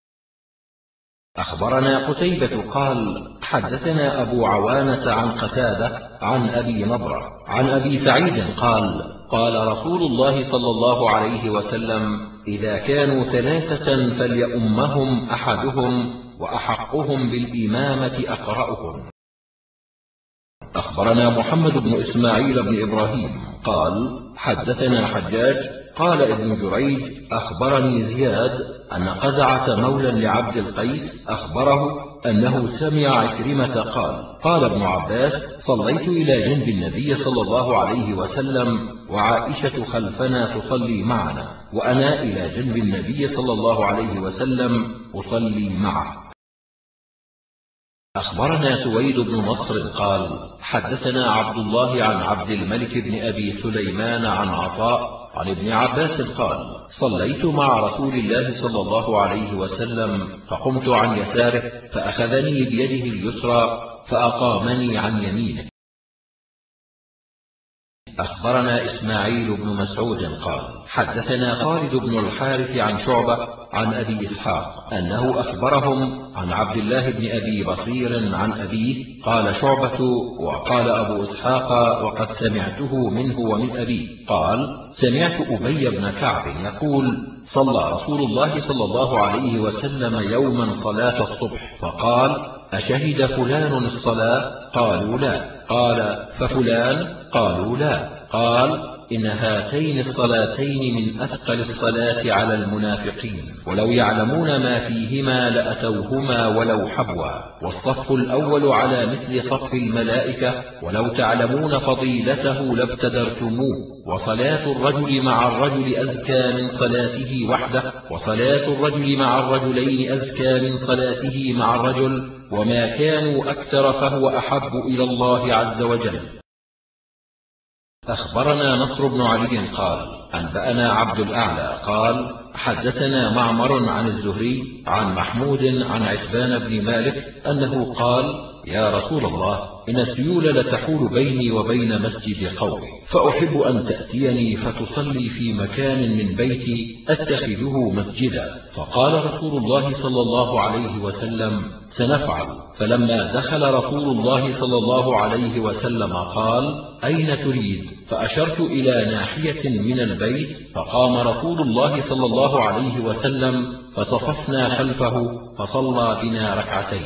أخبرنا قتيبة قال: حدثنا أبو عوانة عن قتادة عن أبي نضرة عن أبي سعيد قال: قال رسول الله صلى الله عليه وسلم: إذا كانوا ثلاثة فليؤمهم أحدهم، وأحقهم بالإمامة أقرأهم. أخبرنا محمد بن إسماعيل بن إبراهيم قال: حدثنا حجاج قال ابن جريج: أخبرني زياد أن قزعة مولى لعبد القيس أخبره أنه سمع عكرمة قال: قال ابن عباس: صليت إلى جنب النبي صلى الله عليه وسلم وعائشة خلفنا تصلي معنا، وأنا إلى جنب النبي صلى الله عليه وسلم أصلي معه. أخبرنا سويد بن نصر قال: حدثنا عبد الله عن عبد الملك بن أبي سليمان عن عطاء عن ابن عباس قال: صليت مع رسول الله صلى الله عليه وسلم فقمت عن يساره فأخذني بيده اليسرى فأقامني عن يمينه. أخبرنا إسماعيل بن مسعود قال: حدثنا خالد بن الحارث عن شعبة عن أبي إسحاق أنه أخبرهم عن عبد الله بن أبي بصير عن أبيه. قال شعبة: وقال أبو إسحاق وقد سمعته منه ومن أبيه قال: سمعت أبي بن كعب يقول: صلى رسول الله صلى الله عليه وسلم يوما صلاة الصبح فقال: أشهد فلان الصلاة؟ قالوا لا. قال: ففلان؟ قالوا لا. قال: إن هاتين الصلاتين من أثقل الصلاة على المنافقين، ولو يعلمون ما فيهما لأتوهما ولو حبوا، والصف الأول على مثل صف الملائكة، ولو تعلمون فضيلته لابتدرتموه، وصلاة الرجل مع الرجل أزكى من صلاته وحده، وصلاة الرجل مع الرجلين أزكى من صلاته مع الرجل، وما كانوا أكثر فهو أحب إلى الله عز وجل. أخبرنا نصر بن علي قال: أنبأنا عبد الأعلى قال: حدثنا معمر عن الزهري عن محمود عن عتبان بن مالك أنه قال: يا رسول الله، إن السيول لتحول بيني وبين مسجد قومي، فأحب أن تأتيني فتصلي في مكان من بيتي أتخذه مسجدا. فقال رسول الله صلى الله عليه وسلم: سنفعل. فلما دخل رسول الله صلى الله عليه وسلم قال: أين تريد؟ فأشرت إلى ناحية من البيت، فقام رسول الله صلى الله عليه وسلم فصففنا خلفه فصلى بنا ركعتين.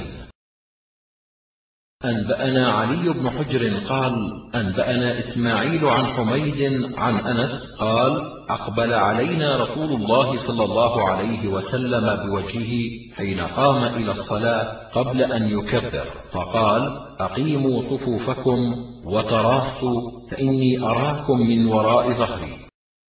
أنبأنا علي بن حجر قال: أنبأنا إسماعيل عن حميد عن أنس قال: أقبل علينا رسول الله صلى الله عليه وسلم بوجهه حين قام إلى الصلاة قبل أن يكبر، فقال: أقيموا صفوفكم وتراصوا فإني أراكم من وراء ظهري.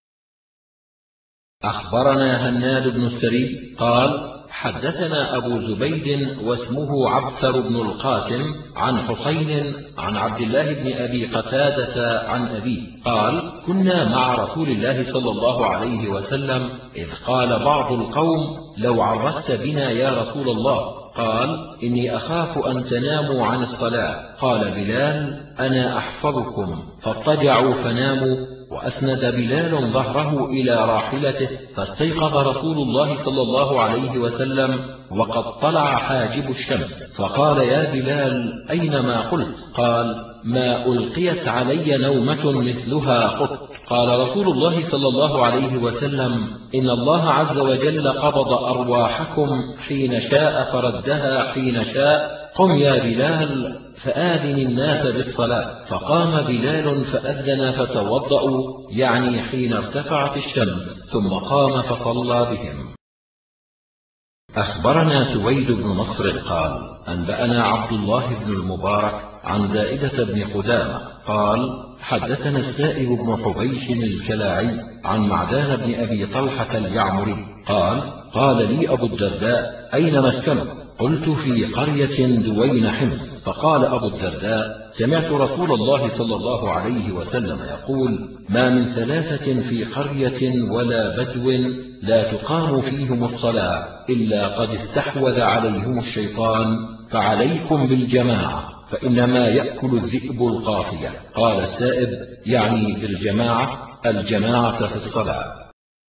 أخبرنا هناد بن السري قال: حدثنا أبو زبيد واسمه عبثر بن القاسم عن حسين عن عبد الله بن أبي قتادة عن أبيه قال: كنا مع رسول الله صلى الله عليه وسلم إذ قال بعض القوم: لو عرست بنا يا رسول الله. قال: إني أخاف أن تناموا عن الصلاة. قال بلال: أنا أحفظكم. فاضطجعوا فناموا، وأسند بلال ظهره إلى راحلته، فاستيقظ رسول الله صلى الله عليه وسلم وقد طلع حاجب الشمس، فقال: يا بلال، أين ما قلت؟ قال: ما ألقيت علي نومة مثلها قط. قال رسول الله صلى الله عليه وسلم: إن الله عز وجل قبض أرواحكم حين شاء فردها حين شاء. قم يا بلال فآذن الناس بالصلاة. فقام بلال فأذن فتوضأوا، يعني حين ارتفعت الشمس، ثم قام فصلى بهم. أخبرنا سويد بن نصر قال: أنبأنا عبد الله بن المبارك عن زائدة بن قدامة قال: حدثنا السائب بن حبيش الكلاعي عن معدان بن أبي طلحة اليعمري قال: قال لي أبو الدرداء: أين مسكنك؟ قلت: في قرية دوين حمص. فقال أبو الدرداء: سمعت رسول الله صلى الله عليه وسلم يقول: ما من ثلاثة في قرية ولا بدو لا تقام فيهم الصلاة إلا قد استحوذ عليهم الشيطان، فعليكم بالجماعة، فإنما يأكل الذئب القاصية. قال السائب: يعني بالجماعة الجماعة في الصلاة.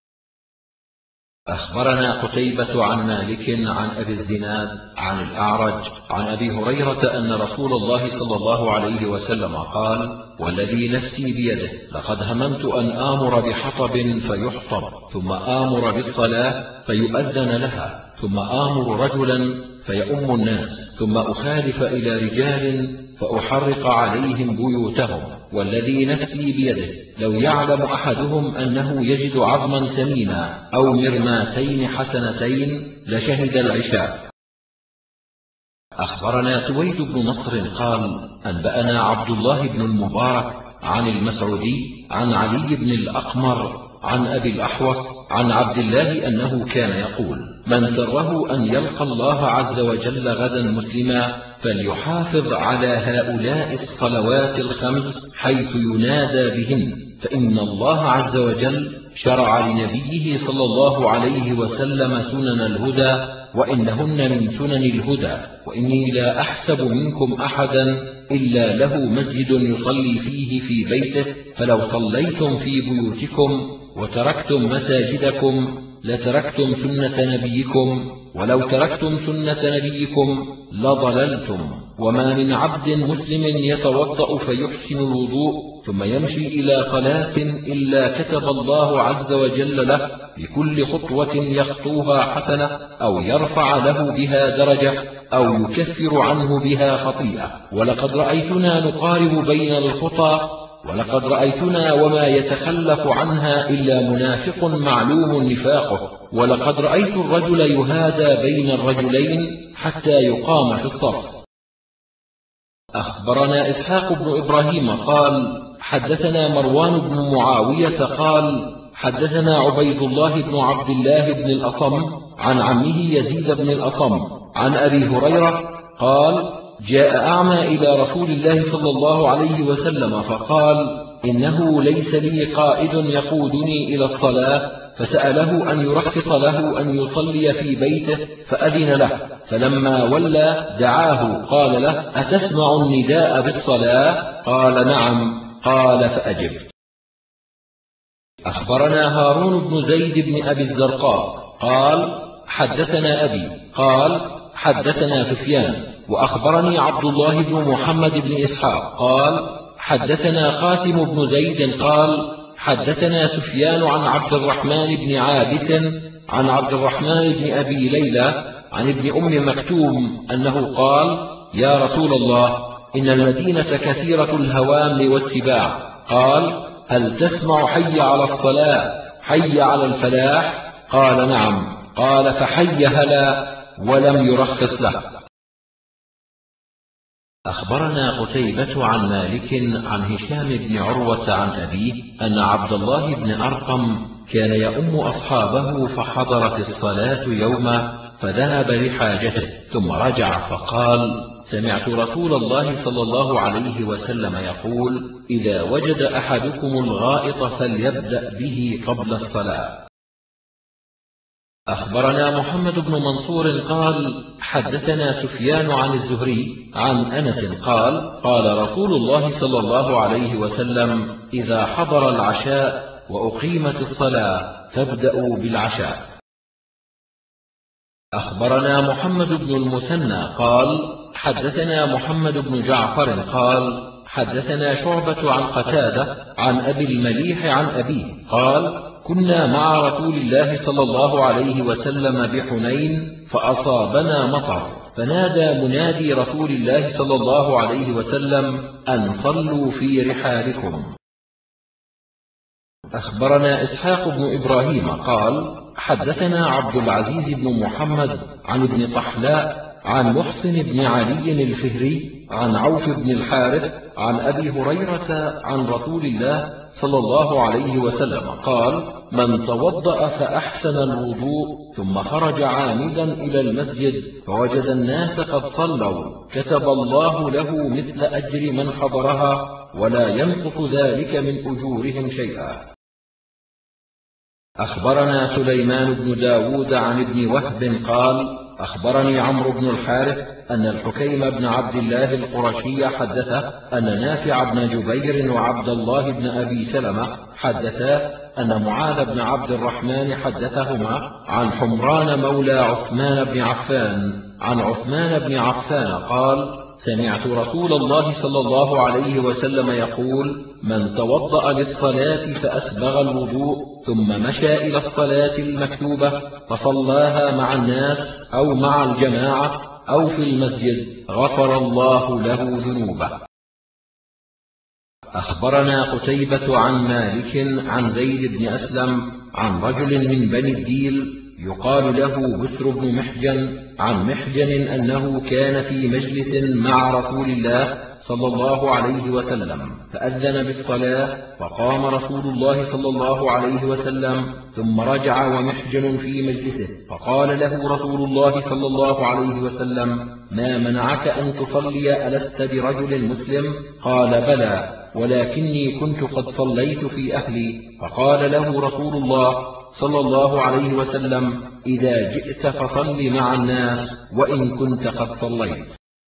أخبرنا قتيبة عن مالك عن أبي الزناد عن الأعرج عن أبي هريرة أن رسول الله صلى الله عليه وسلم قال: والذي نفسي بيده لقد هممت أن آمر بحطب فيحطب، ثم آمر بالصلاة فيؤذن لها، ثم آمر رجلا فيؤم الناس، ثم أخالف إلى رجال فأحرق عليهم بيوتهم، والذي نفسي بيده لو يعلم أحدهم أنه يجد عظما سمينا أو مرماتين حسنتين لشهد العشاء. أخبرنا سويد بن نصر قال أنبأنا عبد الله بن المبارك عن المسعودي عن علي بن الأقمر عن أبي الأحوص عن عبد الله أنه كان يقول: من سره أن يلقى الله عز وجل غدا مسلما فليحافظ على هؤلاء الصلوات الخمس حيث ينادى بهن، فإن الله عز وجل شرع لنبيه صلى الله عليه وسلم سنن الهدى، وإنهن من سنن الهدى، وإني لا أحسب منكم أحدا إلا له مسجد يصلي فيه في بيته، فلو صليتم في بيوتكم وتركتم مساجدكم لتركتم سنة نبيكم، ولو تركتم سنة نبيكم لضللتم. وما من عبد مسلم يتوضأ فيحسن الوضوء ثم يمشي إلى صلاة إلا كتب الله عز وجل له بكل خطوة يخطوها حسنة، أو يرفع له بها درجة، أو يكفر عنه بها خطيئة. ولقد رأيتنا نقارب بين الخطى، ولقد رأيتنا وما يتخلف عنها إلا منافق معلوم نفاقه، ولقد رأيت الرجل يهادى بين الرجلين حتى يقام في الصف. أخبرنا إسحاق بن إبراهيم قال حدثنا مروان بن معاوية قال حدثنا عبيد الله بن عبد الله بن الأصم عن عمه يزيد بن الأصم عن أبي هريرة قال: جاء أعمى إلى رسول الله صلى الله عليه وسلم فقال: إنه ليس لي قائد يقودني إلى الصلاة، فسأله أن يرخص له أن يصلي في بيته فأذن له، فلما ولى دعاه قال له: أتسمع النداء بالصلاة؟ قال: نعم. قال: فأجب. أخبرنا هارون بن زيد بن أبي الزرقاء قال حدثنا أبي قال حدثنا سفيان، وأخبرني عبد الله بن محمد بن إسحاق قال حدثنا قاسم بن زيد قال حدثنا سفيان عن عبد الرحمن بن عابس عن عبد الرحمن بن أبي ليلى عن ابن أم مكتوم أنه قال: يا رسول الله، إن المدينة كثيرة الهوام والسباع. قال: هل تسمع حي على الصلاة حي على الفلاح؟ قال: نعم. قال: فحي هلا، ولم يرخص له. أخبرنا قتيبة عن مالك عن هشام بن عروة عن أبيه أن عبد الله بن أرقم كان يؤم أصحابه، فحضرت الصلاة يوما فذهب لحاجته ثم رجع فقال: سمعت رسول الله صلى الله عليه وسلم يقول: إذا وجد أحدكم الغائط فليبدأ به قبل الصلاة. أخبرنا محمد بن منصور قال حدثنا سفيان عن الزهري عن أنس قال: قال رسول الله صلى الله عليه وسلم: إذا حضر العشاء وأقيمت الصلاة فابدأوا بالعشاء. أخبرنا محمد بن المثنى قال حدثنا محمد بن جعفر قال حدثنا شعبة عن قتادة عن أبي المليح عن أبيه قال: كنا مع رسول الله صلى الله عليه وسلم بحنين فأصابنا مطر، فنادى منادي رسول الله صلى الله عليه وسلم أن صلوا في رحالكم. أخبرنا إسحاق بن إبراهيم قال حدثنا عبد العزيز بن محمد عن ابن طحلاء عن محسن بن علي الفهري عن عوف بن الحارث عن أبي هريرة عن رسول الله صلى الله عليه وسلم قال: من توضأ فأحسن الوضوء ثم خرج عامدا إلى المسجد فوجد الناس قد صلوا كتب الله له مثل أجر من حضرها، ولا ينقص ذلك من أجورهم شيئا. أخبرنا سليمان بن داود عن ابن وهب قال أخبرني عمرو بن الحارث أن الحكيم بن عبد الله القرشي حدثه أن نافع بن جبير وعبد الله بن أبي سلمة حدثا أن معاذ بن عبد الرحمن حدثهما عن حمران مولى عثمان بن عفان عن عثمان بن عفان قال: سمعت رسول الله صلى الله عليه وسلم يقول: من توضأ للصلاة فأسبغ الوضوء ثم مشى إلى الصلاة المكتوبة فصلاها مع الناس أو مع الجماعة أو في المسجد غفر الله له ذنوبه. أخبرنا قتيبة عن مالك عن زيد بن أسلم عن رجل من بني الديل يقال له بسر بن محجن عن محجن أنه كان في مجلس مع رسول الله صلى الله عليه وسلم فأذن بالصلاة فقام رسول الله صلى الله عليه وسلم ثم رجع ومحجن في مجلسه فقال له رسول الله صلى الله عليه وسلم ما منعك أن تصلي ألست برجل مسلم؟ قال بلى ولكني كنت قد صليت في أهلي. فقال له رسول الله صلى الله عليه وسلم إذا جئت فصل مع الناس وإن كنت قد صليت.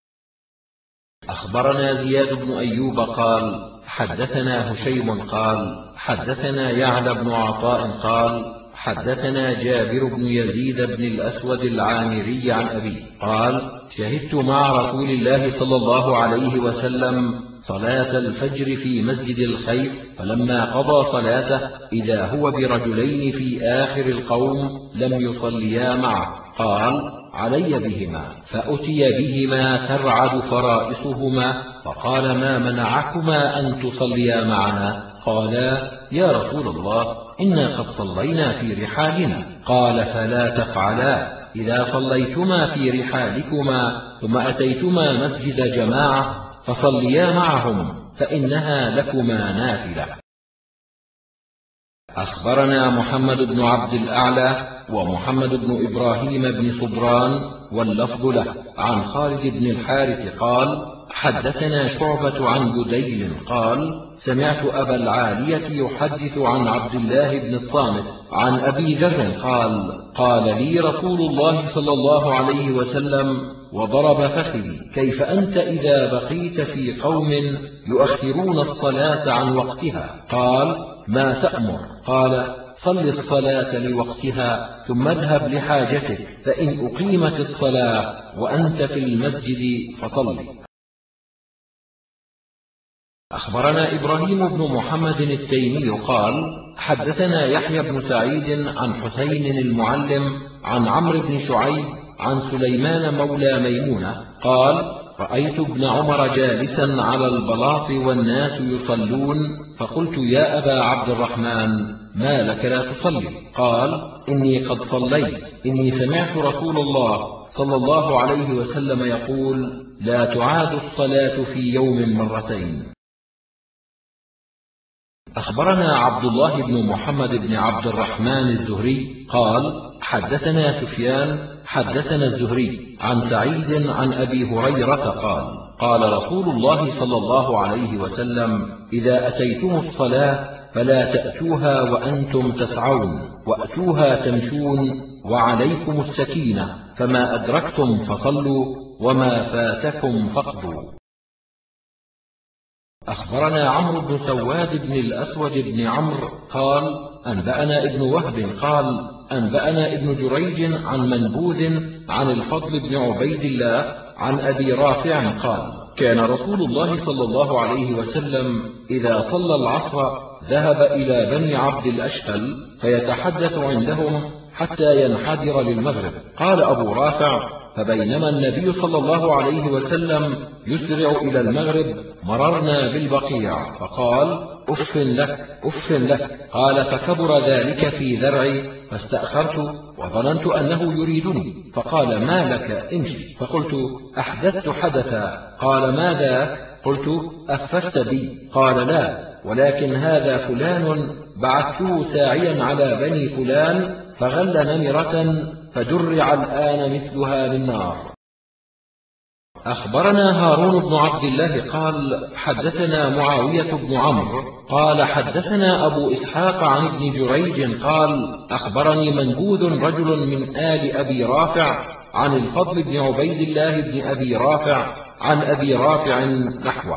أخبرنا زياد بن أيوب قال حدثنا هشيم قال حدثنا يعلى بن عطاء قال حدثنا جابر بن يزيد بن الأسود العامري عن أبي قال شهدت مع رسول الله صلى الله عليه وسلم صلاة الفجر في مسجد الخيف فلما قضى صلاته إذا هو برجلين في آخر القوم لم يصليا معه قال علي بهما فأتي بهما ترعد فرائصهما فقال ما منعكما أن تصليا معنا؟ قالا يا رسول الله إنا قد صلينا في رحالنا. قال فلا تفعلا إذا صليتما في رحالكما ثم أتيتما مسجد جماعة فصليا معهم فإنها لكما نافلة. أخبرنا محمد بن عبد الأعلى ومحمد بن إبراهيم بن صبران واللفظ له عن خالد بن الحارث قال حدثنا شعبة عن بديل قال سمعت أبا العالية يحدث عن عبد الله بن الصامت عن أبي ذر قال قال لي رسول الله صلى الله عليه وسلم وضرب فخذي كيف أنت إذا بقيت في قوم يؤخرون الصلاة عن وقتها؟ قال ما تأمر؟ قال صل الصلاة لوقتها ثم اذهب لحاجتك فإن أقيمت الصلاة وأنت في المسجد فصل. أخبرنا إبراهيم بن محمد التيمي قال حدثنا يحيى بن سعيد عن حسين المعلم عن عمرو بن شعيب عن سليمان مولى ميمونة قال رأيت ابن عمر جالسا على البلاط والناس يصلون فقلت يا أبا عبد الرحمن ما لك لا تصلي؟ قال إني قد صليت إني سمعت رسول الله صلى الله عليه وسلم يقول لا تعاد الصلاة في يوم مرتين. أخبرنا عبد الله بن محمد بن عبد الرحمن الزهري قال حدثنا سفيان حدثنا الزهري عن سعيد عن أبي هريرة قال قال رسول الله صلى الله عليه وسلم إذا أتيتم الصلاة فلا تأتوها وأنتم تسعون وأتوها تمشون وعليكم السكينة فما أدركتم فصلوا وما فاتكم فاقضوا. أخبرنا عمرو بن سواد بن الأسود بن عمرو قال أنبأنا ابن وهب قال أنبأنا ابن جريج عن منبوذ عن الفضل بن عبيد الله عن أبي رافع قال كان رسول الله صلى الله عليه وسلم إذا صلى العصر ذهب إلى بني عبد الأشفل فيتحدث عندهم حتى ينحدر للمغرب. قال أبو رافع فبينما النبي صلى الله عليه وسلم يسرع إلى المغرب مررنا بالبقيع فقال أف لك أف لك. قال فكبر ذلك في ذرعي فاستأخرت وظننت أنه يريدني فقال ما لك امشي. فقلت أحدثت حدثا. قال ماذا؟ قلت أففت بي. قال لا ولكن هذا فلان بعثته ساعيا على بني فلان فغل نمرة فدرع الآن مثلها بالنار. أخبرنا هارون بن عبد الله قال حدثنا معاوية بن عمرو قال حدثنا أبو إسحاق عن ابن جريج قال أخبرني منبوذ رجل من آل أبي رافع عن الفضل بن عبيد الله بن أبي رافع عن أبي رافع نحوه.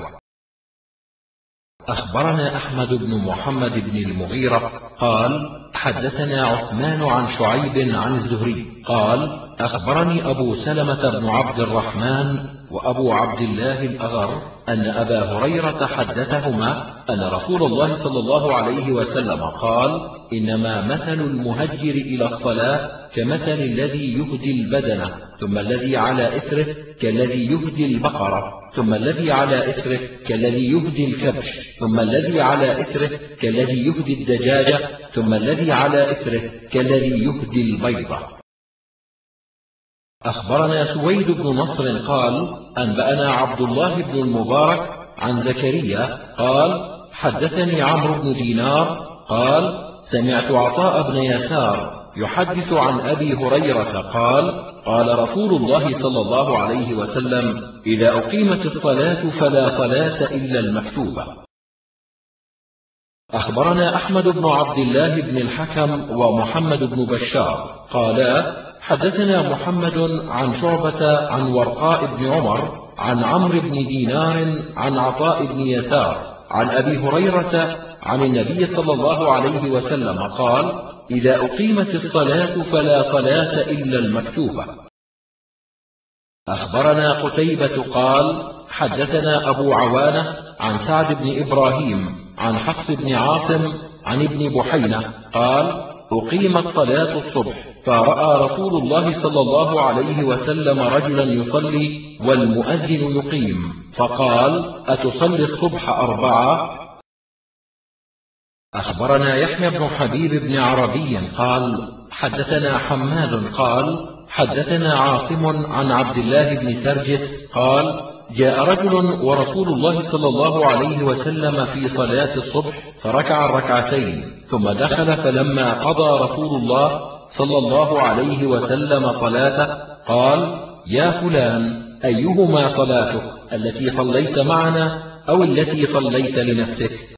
أخبرنا أحمد بن محمد بن المغيرة قال حدثنا عثمان عن شعيب عن الزهري قال أخبرني أبو سلمة بن عبد الرحمن وأبو عبد الله الأغر أن أبا هريرة حدثهما أن رسول الله صلى الله عليه وسلم قال إنما مثل المهجر إلى الصلاة كمثل الذي يهدي البدنة ثم الذي على إثره كالذي يهدي البقرة ثم الذي على إثره كالذي يهدي الكبش ثم الذي على إثره كالذي يهدي الدجاجة ثم الذي على إثره كالذي يهدي البيضة. أخبرنا سويد بن نصر قال أنبأنا عبد الله بن المبارك عن زكريا قال حدثني عمرو بن دينار قال سمعت عطاء بن يسار يحدث عن أبي هريرة قال قال رسول الله صلى الله عليه وسلم إذا أقيمت الصلاة فلا صلاة إلا المكتوبة. أخبرنا أحمد بن عبد الله بن الحكم ومحمد بن بشار قالا حدثنا محمد عن شعبة عن ورقاء بن عمر عن عمرو بن دينار عن عطاء بن يسار عن أبي هريرة عن النبي صلى الله عليه وسلم قال إذا أقيمت الصلاة فلا صلاة إلا المكتوبة. أخبرنا قتيبة قال حدثنا أبو عوانة عن سعد بن إبراهيم عن حفص بن عاصم عن ابن بحينة قال أقيمت صلاة الصبح فرأى رسول الله صلى الله عليه وسلم رجلا يصلي والمؤذن يقيم فقال أتصلي الصبح أربعة؟ أخبرنا يحيى بن حبيب بن عربي قال حدثنا حماد قال حدثنا عاصم عن عبد الله بن سرجس قال جاء رجل ورسول الله صلى الله عليه وسلم في صلاة الصبح فركع الركعتين ثم دخل فلما قضى رسول الله صلى الله عليه وسلم صلاته قال يا فلان أيهما صلاتك التي صليت معنا أو التي صليت لنفسك؟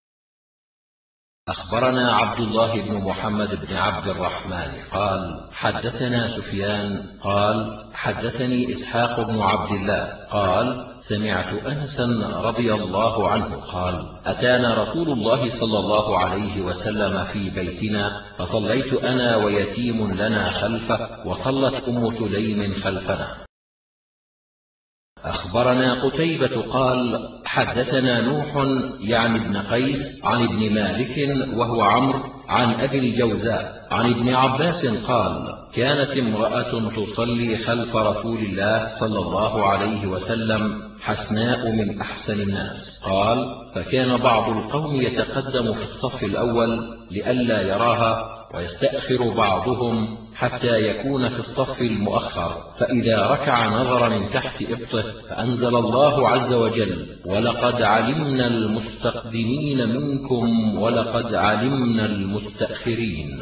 أخبرنا عبد الله بن محمد بن عبد الرحمن قال حدثنا سفيان قال حدثني إسحاق بن عبد الله قال سمعت أنسا رضي الله عنه قال أتانا رسول الله صلى الله عليه وسلم في بيتنا فصليت أنا ويتيم لنا خلفه وصلت أم سليم خلفنا. أخبرنا قتيبة قال حدثنا نوح يعني ابن قيس عن ابن مالك وهو عمرو عن أبي الجوزاء عن ابن عباس قال كانت امرأة تصلي خلف رسول الله صلى الله عليه وسلم حسناء من أحسن الناس قال فكان بعض القوم يتقدم في الصف الأول لئلا يراها ويستأخر بعضهم حتى يكون في الصف المؤخر فإذا ركع نظر من تحت إبطه فأنزل الله عز وجل ولقد علمنا المستقدمين منكم ولقد علمنا المستأخرين.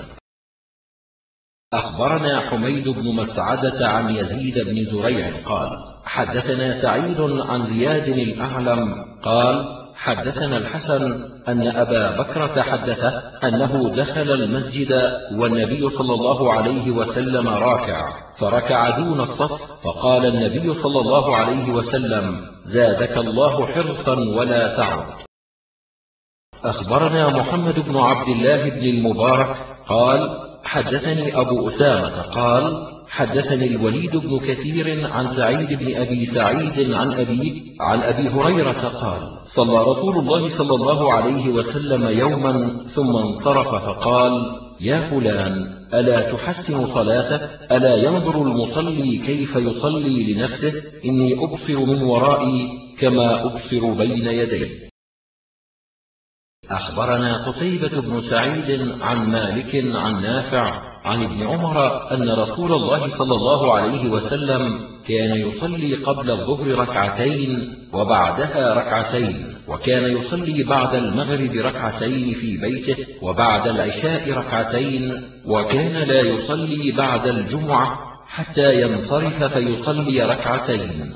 أخبرنا حميد بن مسعدة عن يزيد بن زريع قال حدثنا سعيد عن زياد الأعلم قال حدثنا الحسن أن أبا بكرة حدثه أنه دخل المسجد والنبي صلى الله عليه وسلم راكع فركع دون الصف فقال النبي صلى الله عليه وسلم زادك الله حرصا ولا تعد. أخبرنا محمد بن عبد الله بن المبارك قال حدثني أبو أسامة قال حدثني الوليد بن كثير عن سعيد بن أبي سعيد عن أبيه عن أبي هريرة قال صلى رسول الله صلى الله عليه وسلم يوما ثم انصرف فقال يا فلان ألا تحسن صلاتك ألا ينظر المصلي كيف يصلي لنفسه إني أبصر من ورائي كما أبصر بين يدي. أخبرنا قتيبة بن سعيد عن مالك عن نافع عن ابن عمر أن رسول الله صلى الله عليه وسلم كان يصلي قبل الظهر ركعتين وبعدها ركعتين وكان يصلي بعد المغرب ركعتين في بيته وبعد العشاء ركعتين وكان لا يصلي بعد الجمعة حتى ينصرف فيصلي ركعتين.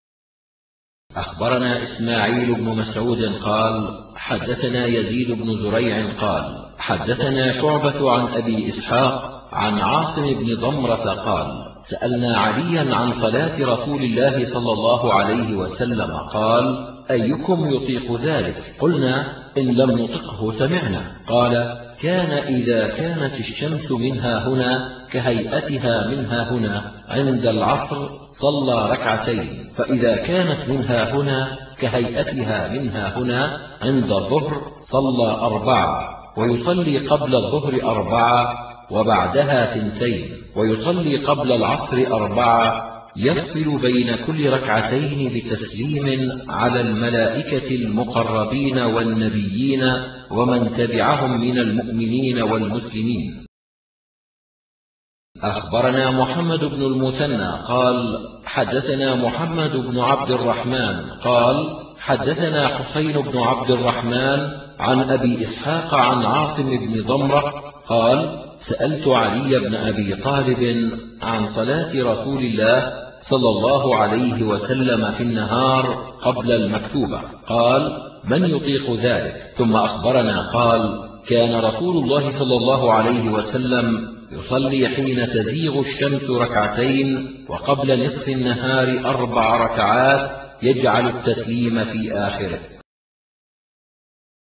أخبرنا إسماعيل بن مسعود قال حدثنا يزيد بن زريع قال حدثنا شعبة عن أبي إسحاق عن عاصم بن ضمرة قال سألنا عليا عن صلاة رسول الله صلى الله عليه وسلم قال أيكم يطيق ذلك؟ قلنا إن لم نطقه سمعنا. قال كان إذا كانت الشمس منها هنا كهيئتها منها هنا عند العصر صلى ركعتين فإذا كانت منها هنا كهيئتها منها هنا عند الظهر صلى أربعة ويصلي قبل الظهر أربعة وبعدها ثنتين ويصلي قبل العصر أربعة يفصل بين كل ركعتين بتسليم على الملائكة المقربين والنبيين ومن تبعهم من المؤمنين والمسلمين. أخبرنا محمد بن المثنى قال حدثنا محمد بن عبد الرحمن قال حدثنا حسين بن عبد الرحمن عن أبي إسحاق عن عاصم بن ضمرة قال سألت علي بن أبي طالب عن صلاة رسول الله صلى الله عليه وسلم في النهار قبل المكتوبة قال من يطيق ذلك؟ ثم أخبرنا قال كان رسول الله صلى الله عليه وسلم يصلي حين تزيغ الشمس ركعتين وقبل نصف النهار أربع ركعات يجعل التسليم في آخره.